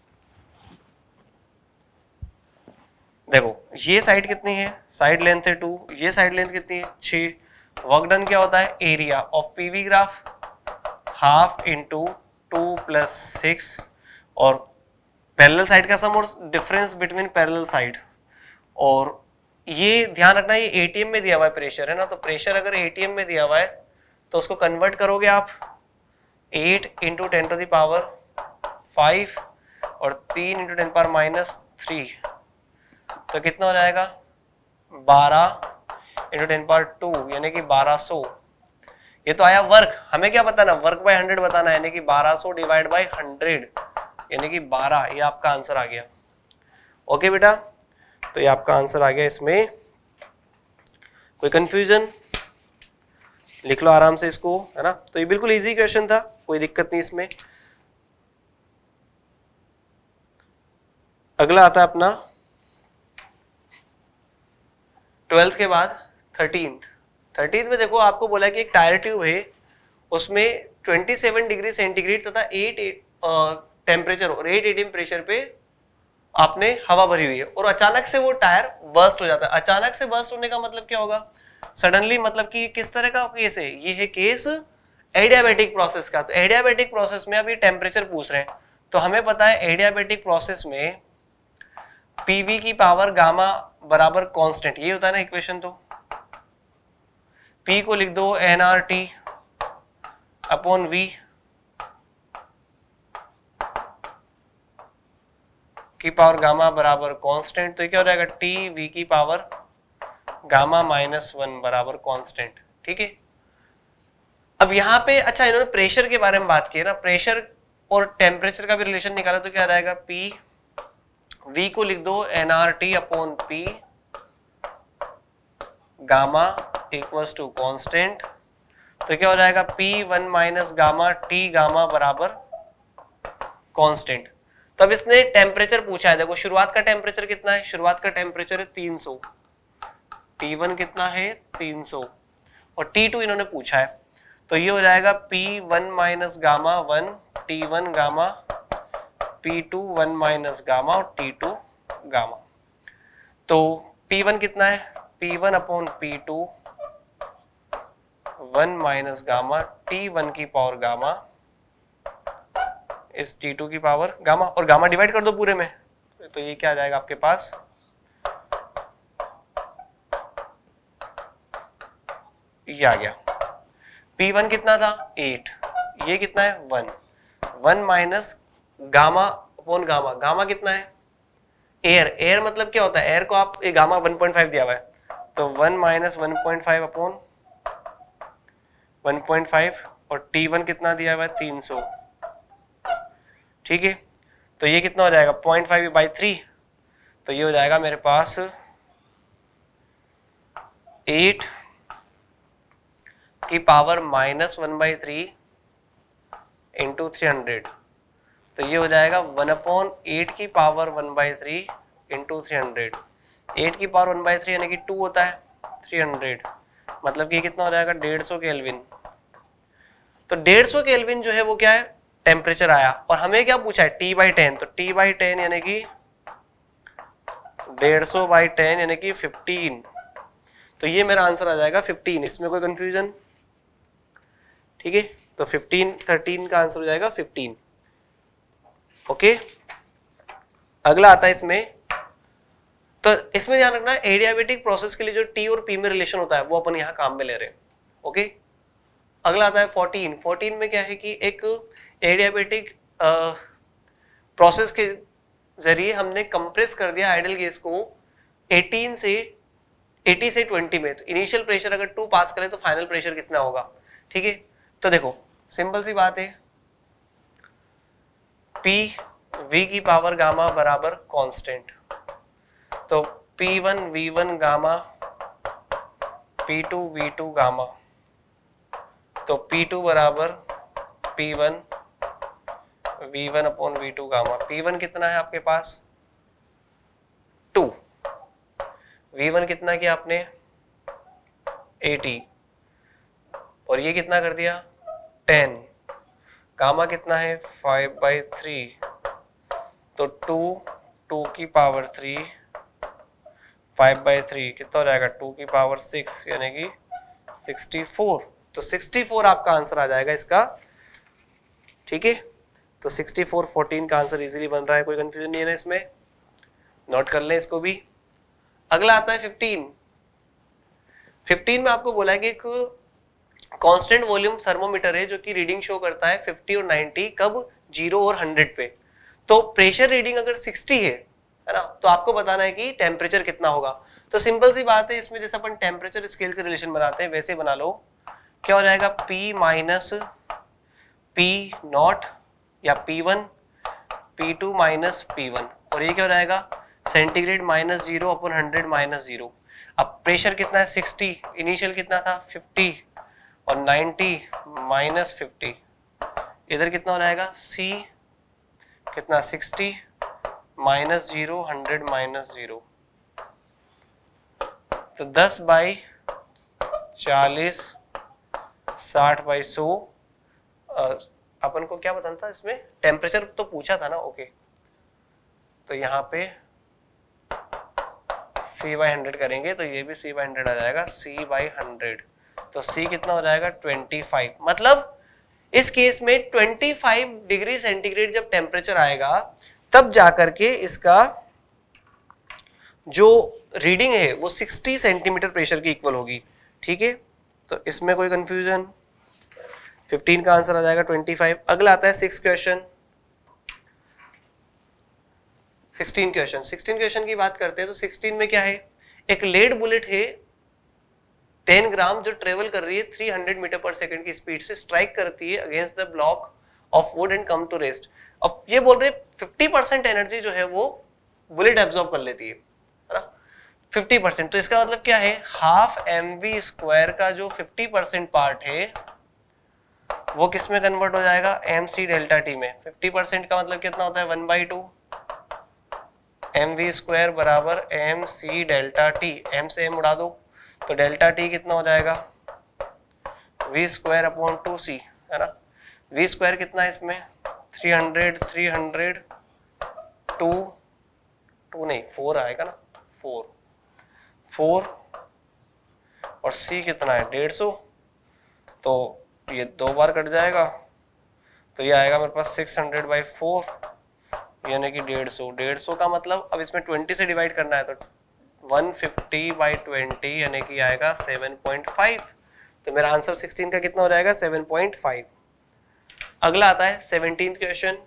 देखो ये साइड कितनी है, साइड लेंथ है टू, ये साइड लेंथ कितनी है छह। वर्क डन क्या होता है, area of PV graph half into two plus six, और पैरेलल साइड का सम और डिफरेंस बिटवीन पैरेलल साइड। और ये ध्यान रखना ये एटीएम में दिया हुआ है प्रेशर है ना, तो प्रेशर अगर एटीएम में दिया हुआ है तो उसको कन्वर्ट करोगे आप eight into ten to the power five और तीन into ten power minus three, तो कितना हो जाएगा बारह इंटू टेन पावर टू यानी कि बारह सौ। ये तो आया वर्क, हमें क्या बताना, वर्क बाय हंड्रेड बताना है, यानी कि बारह सौ डिवाइड बाय हंड्रेड यानी कि बारह, ये आपका आंसर आ गया। ओके बेटा, तो ये आपका आंसर आ गया। इसमें कोई कंफ्यूजन, लिख लो आराम से इसको है ना। तो ये बिल्कुल इजी क्वेश्चन था, कोई दिक्कत नहीं इसमें। अगला आता है अपना ट्वेल्थ के बाद थर्टींथ। थर्टींथ में देखो आपको बोला कि एक टायर ट्यूब है, उसमें सत्ताईस डिग्री सेंटीग्रेड तथा आठ टेम्परेचर और आठ एटीएम प्रेशर पे आपने हवा भरी हुई है, और अचानक से वो टायर बर्स्ट हो जाता है। अचानक से बर्स्ट होने का मतलब क्या होगा, सडनली, मतलब कि किस तरह का केस है, ये है केस एडियाबैटिक प्रोसेस का। तो एडियाबैटिक प्रोसेस में अब ये टेम्परेचर पूछ रहे हैं, तो हमें पता है एडियाबैटिक प्रोसेस में पीवी की पावर गामा बराबर कांस्टेंट, ये होता है ना इक्वेशन। तो पी को लिख दो N R T upon V की पावर गामा बराबर कांस्टेंट, तो ये क्या हो जाएगा टी वी की पावर गामा माइनस वन बराबर कांस्टेंट। ठीक है, अब यहाँ पे अच्छा इन्होंने प्रेशर के बारे में बात की है ना, प्रेशर और टेम्परेचर का भी रिलेशन निकाला, तो क्या रहेगा पी वी को लिख दो N R T upon P gamma equals to constant, तो क्या हो जाएगा P one minus gamma T gamma बराबर कांस्टेंट। तो अब इसने टेम्परेचर पूछा है, देखो शुरुआत का टेम्परेचर कितना है, शुरुआत का टेम्परेचर है तीन सौ, टी वन कितना है तीन सौ, और टी टू इन्होंने पूछा है, तो ये हो जाएगा P one minus gamma one T one gamma P two one minus gamma और टी टू गामा। तो पी वन कितना है, P one upon P two one minus gamma T one की पावर गामा इस टी टू की पावर गामा, और गामा डिवाइड कर दो पूरे में, तो ये क्या आ जाएगा आपके पास, ये आ गया। पी वन कितना था एट, ये कितना है one, one minus gamma upon gamma, gamma कितना है एयर, एयर मतलब क्या होता है एयर को आप a gamma one point five दिया हुआ है तो one minus one point five upon one point five और टी वन कितना दिया हुआ है तीन सौ, ठीक है। तो ये कितना हो जाएगा पॉइंट फाइव बाई थ्री, तो ये हो जाएगा मेरे पास एट की power minus one by three into three hundred, तो ये हो जाएगा वन अपॉन एट की power one by three into three hundred, eight की पावर वन बाई थ्री यानी कि टू होता है थ्री हंड्रेड, मतलब कि कितना हो जाएगा डेढ़ सौ केल्विन। तो डेढ़ सौ केल्विन जो है वो क्या है टेम्परेचर आया, और हमें क्या पूछा है टी बाई टेन, तो टी बाई टेन यानी कि डेढ़ सौ बाई टेन यानी कि फिफ्टीन, तो ये मेरा आंसर आ जाएगा फिफ्टीन, इसमें कोई कंफ्यूजन, ठीक है। तो फिफ्टीन थर्टीन का आंसर हो जाएगा फिफ्टीन, ओके। अगला आता है इसमें, तो इसमें ध्यान रखना एडियाबेटिक प्रोसेस के लिए जो टी और पी में रिलेशन होता है वो अपन यहाँ काम में ले रहे हैं, ओके। अगला आता है फोर्टीन, फोर्टीन में क्या है कि एक एडियाबेटिक प्रोसेस के जरिए हमने कंप्रेस कर दिया आइडल गैस को एटीन से एटी से ट्वेंटी में, तो इनिशियल प्रेशर अगर टू पास करें तो फाइनल प्रेशर कितना होगा, ठीक है। तो देखो सिंपल सी बात है, P V की पावर गामा बराबर कांस्टेंट, तो P one V one gamma P two V two gamma, तो P टू बराबर P one V one upon V two gamma. P one कितना है आपके पास टू, V वन कितना किया आपने एटी, और ये कितना कर दिया टेन, गामा कितना है फाइव बाई थ्री, तो टू टू की power three, five by three कितना हो जाएगा टू की पावर सिक्स यानी कि सिक्सटी फोर, तो सिक्सटी फोर आपका आंसर आ जाएगा इसका, ठीक है। तो सिक्सटी फोर फोर्टीन का आंसर इजीली बन रहा है, कोई कंफ्यूजन नहीं है ना इसमें, नोट कर लें इसको भी। अगला आता है फिफ्टीन, फिफ्टीन में आपको बोला है कि एक कांस्टेंट वॉल्यूम थर्मोमीटर है जो कि रीडिंग शो करता है फिफ्टी और नाइंटी, कब जीरो और हंड्रेड पे। तो प्रेशर रीडिंग अगर सिक्सटी है है ना, तो आपको बताना है कि टेम्परेचर कितना होगा। तो सिंपल सी बात है, इसमें जैसे अपन टेम्परेचर स्केल के रिलेशन बनाते हैं वैसे बना लो, क्या हो जाएगा P माइनस पी नॉट या P one P two minus P one, और ये क्या हो जाएगा centigrade minus zero upon hundred minus zero. अब प्रेशर कितना है सिक्सटी, इनिशियल कितना था फिफ्टी, और नाइंटी माइनस फिफ्टी, इधर कितना हो जाएगा C कितना sixty minus zero hundred minus zero, तो दस बाई चालीस साठ बाई सौ, अपन को क्या बताना था इसमें टेम्परेचर तो पूछा था ना, ओके। तो यहाँ पे C बाई हंड्रेड करेंगे तो ये भी C बाई हंड्रेड आ जाएगा, C बाई हंड्रेड, तो C कितना हो जाएगा ट्वेंटी फाइव, मतलब इस केस में ट्वेंटी फाइव डिग्री सेंटीग्रेड जब टेम्परेचर आएगा तब जाकर के इसका जो रीडिंग है वो सिक्सटी सेंटीमीटर प्रेशर की इक्वल होगी, ठीक है। तो इसमें कोई कंफ्यूजन, फिफ्टीन का आंसर आ जाएगा ट्वेंटी फाइव। अगला आता है six question, sixteen question, sixteen question की बात करते हैं तो सिक्सटीन में क्या है, एक लेड बुलेट है टेन ग्राम जो ट्रेवल कर रही है थ्री हंड्रेड मीटर पर सेकंड की स्पीड से, स्ट्राइक करती है against the block of wood and come to rest. अब ये बोल रहे फिफ्टी परसेंट एनर्जी जो है वो बुलेट एब्जॉर्ब कर लेती है, है ना, फिफ्टी परसेंट। तो इसका मतलब क्या है, हाफ एम वी स्क्वायर का जो फिफ्टी परसेंट पार्ट है वो किस में कन्वर्ट हो जाएगा, एम सी डेल्टा टी में। फिफ्टी परसेंट का मतलब कितना होता है, one by two M V square बराबर M C delta T, M से एम उड़ा दो तो डेल्टा टी कितना हो जाएगा V square upon two C, है ना। वी स्क्वायर कितना है इसमें three hundred, three hundred, two two नहीं फोर आएगा ना, फोर फोर और सी कितना है डेढ़ सौ, तो ये दो बार कट जाएगा तो ये आएगा मेरे पास सिक्स हंड्रेड बाई फोर यानी कि डेढ़ सौ। डेढ़ सौ का मतलब अब इसमें ट्वेंटी से डिवाइड करना है तो वन फिफ्टी बाई ट्वेंटी यानी कि आएगा सेवन पॉइंट फाइव। तो मेरा आंसर सिक्सटीन का कितना हो जाएगा सेवन पॉइंट फाइव। अगला आता है सेवनटीन्थ क्वेश्चन।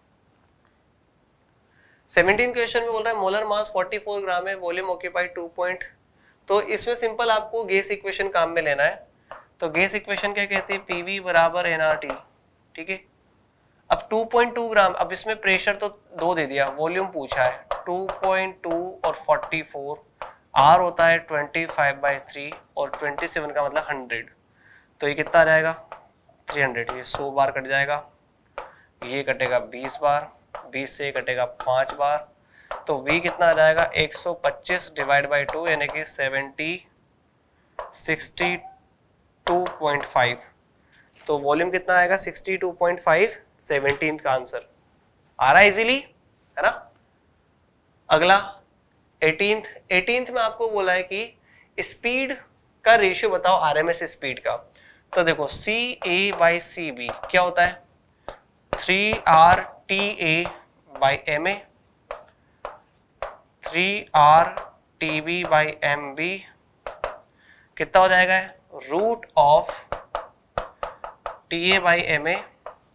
सेवनटीन्थ क्वेश्चन में बोल रहा है मोलर मास चौवालीस ग्राम है, वॉल्यूम ऑक्यूपाइड टू पॉइंट। तो इसमें सिंपल आपको गैस इक्वेशन काम में लेना है। तो गैस इक्वेशन क्या कहते हैं, पीवी बराबर एनआरटी, ठीक है। अब टू पॉइंट टू ग्राम, अब इसमें प्रेशर तो दो दे दिया, वॉल्यूम पूछा है टू पॉइंट टू और चौवालीस, आर होता है पच्चीस बाई थ्री और सत्ताईस का मतलब हंड्रेड। तो ये कितना आ जाएगा तीन सौ, ये सौ बार कट जाएगा, ये कटेगा बीस बार, बीस से कटेगा पाँच बार, तो v कितना आ जाएगा एक सौ पच्चीस डिवाइड बाई टू यानी कि seventy sixty two point five. तो वॉल्यूम कितना आएगा sixty two point five, seventeen का आंसर आ रहा है इजीली, है ना। अगला एटीन्थ एटीन्थ में आपको बोला है कि स्पीड का रेशियो बताओ आरएमएस स्पीड का। तो देखो सी ए बाई सी बी क्या होता है, three R T A by M A, three R T B by M B कितना हो जाएगा, root of T A by M A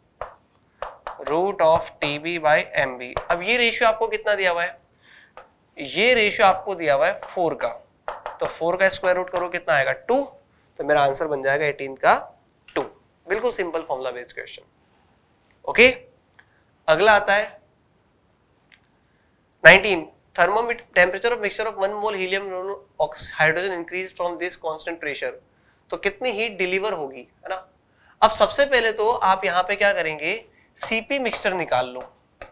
root of T B by M B. अब ये रेशियो आपको कितना दिया हुआ है, ये रेशियो आपको दिया हुआ है फोर का, तो फोर का स्क्वायर रूट करो कितना आएगा टू, तो मेरा आंसर बन जाएगा एटीन का टू। बिल्कुल simple formula based question. Okay, अगला आता है nineteen, thermometer temperature of mixture of one mole helium hydrogen increase from this constant pressure. तो कितनी हीट डिलीवर होगी, है ना। अब सबसे पहले तो आप यहां पे क्या करेंगे, सीपी मिक्सचर निकाल लो।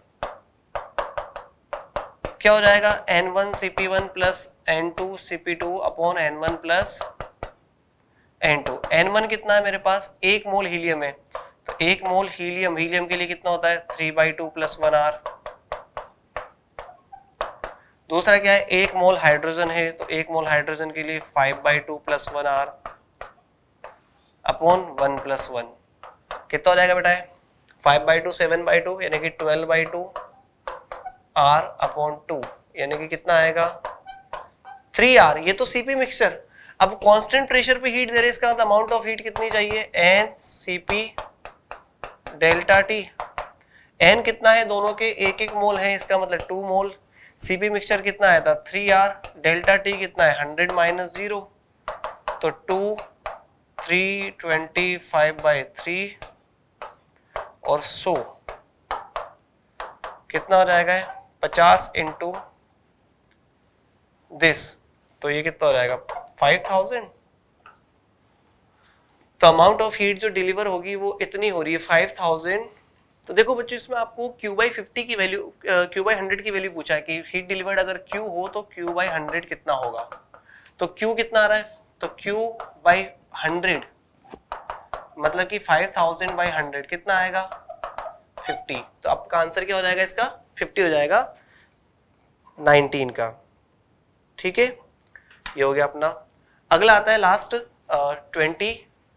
क्या हो जाएगा N one C P one plus N two C P two upon N one plus N two. N one कितना है मेरे पास, एक मोल हीलियम है, तो एक मोल हीलियम हीलियम के लिए कितना होता है three by two plus one R. दूसरा क्या है, एक मोल हाइड्रोजन है, तो एक मोल हाइड्रोजन के लिए five by two plus one R upon one plus one. कितना हो जाएगा बेटा, five by two seven by two यानी कि twelve by two R upon two यानी कि कितना आएगा थ्री आर। ये तो सीपी मिक्सचर। अब कांस्टेंट प्रेशर पे हीट दे रहे, इसका अमाउंट ऑफ हीट कितनी चाहिए, N C P delta T. N कितना है, दोनों के एक एक मोल है, इसका मतलब टू मोल। सीपी मिक्सचर कितना आया था थ्री आर, डेल्टा टी कितना है हंड्रेड माइनस जीरो, तो two three twenty five by three और सौ कितना हो जाएगा पचास इंटू दिस, तो ये कितना हो जाएगा फाइव थाउजेंड। तो अमाउंट ऑफ हीट जो डिलीवर होगी वो इतनी हो रही है फाइव थाउजेंड। तो देखो बच्चों इसमें आपको Q बाई फिफ्टी की वैल्यू, Q बाई हंड्रेड की वैल्यू पूछा है कि हीट डिलीवर्ड अगर Q हो तो Q बाई हंड्रेड कितना होगा। तो Q कितना आ रहा है, तो Q बाई हंड्रेड मतलब कि फाइव थाउजेंड बाई हंड्रेड कितना आएगा फिफ्टी। तो आपका आंसर क्या हो जाएगा, इसका फिफ्टी हो जाएगा नाइनटीन का। ठीक है, ये हो गया अपना। अगला आता है लास्ट ट्वेंटी।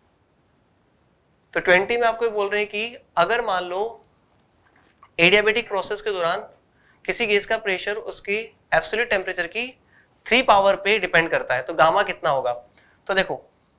तो ट्वेंटी में आपको बोल रहे हैं कि अगर मान लो एडियाबेटिक प्रोसेस के दौरान किसी गैस का प्रेशर उसकी एब्सोल्यूट टेम्परेचर की थ्री पावर पे डिपेंड करता है, तो गामा कितना होगा। तो देखो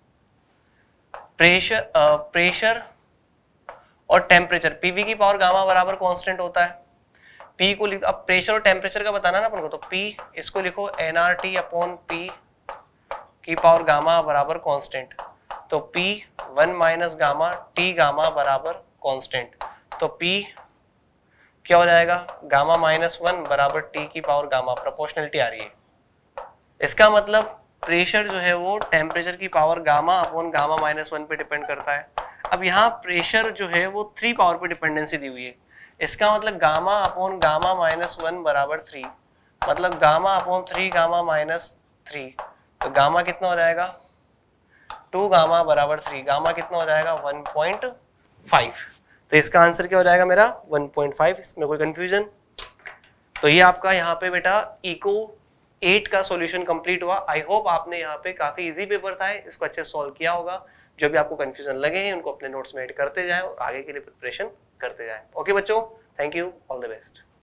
प्रेशर प्रेशर और टेम्परेचर, पीवी की पावर गामा बराबर कांस्टेंट होता है। पी को लिख, अब प्रेशर और टेम्परेचर का बताना ना अपन को, तो पी इसको लिखो N R T upon P की पावर गामा बराबर कांस्टेंट। तो P one minus gamma T gamma बराबर कांस्टेंट, तो P क्या हो जाएगा गामा माइनस वन बराबर टी की पावर गामा, प्रोपोर्शनलिटी आ रही है। इसका मतलब प्रेशर जो है वो टेम्परेचर की power gamma upon gamma minus one पे डिपेंड करता है। अब यहाँ प्रेशर जो है वो थ्री पावर पे डिपेंडेंसी दी हुई है, इसका मतलब gamma upon gamma minus one बराबर थ्री, मतलब gamma upon three gamma minus three, तो गामा कितना हो जाएगा टू गामा बराबर थ्री, गामा कितना हो जाएगा वन पॉइंट फाइव। तो इसका आंसर क्या हो जाएगा मेरा वन पॉइंट फाइव। इसमें कोई कंफ्यूजन। तो ये आपका यहाँ पे बेटा इको एट का सॉल्यूशन कंप्लीट हुआ। आई होप आपने यहाँ पे काफी इजी पेपर था, इसको अच्छे सॉल्व किया होगा। जो भी आपको कंफ्यूजन लगे हैं उनको अपने नोट्स में ऐड करते जाएं और आगे के लिए प्रिपरेशन करते जाएं। ओके बच्चों, thank you, all the best.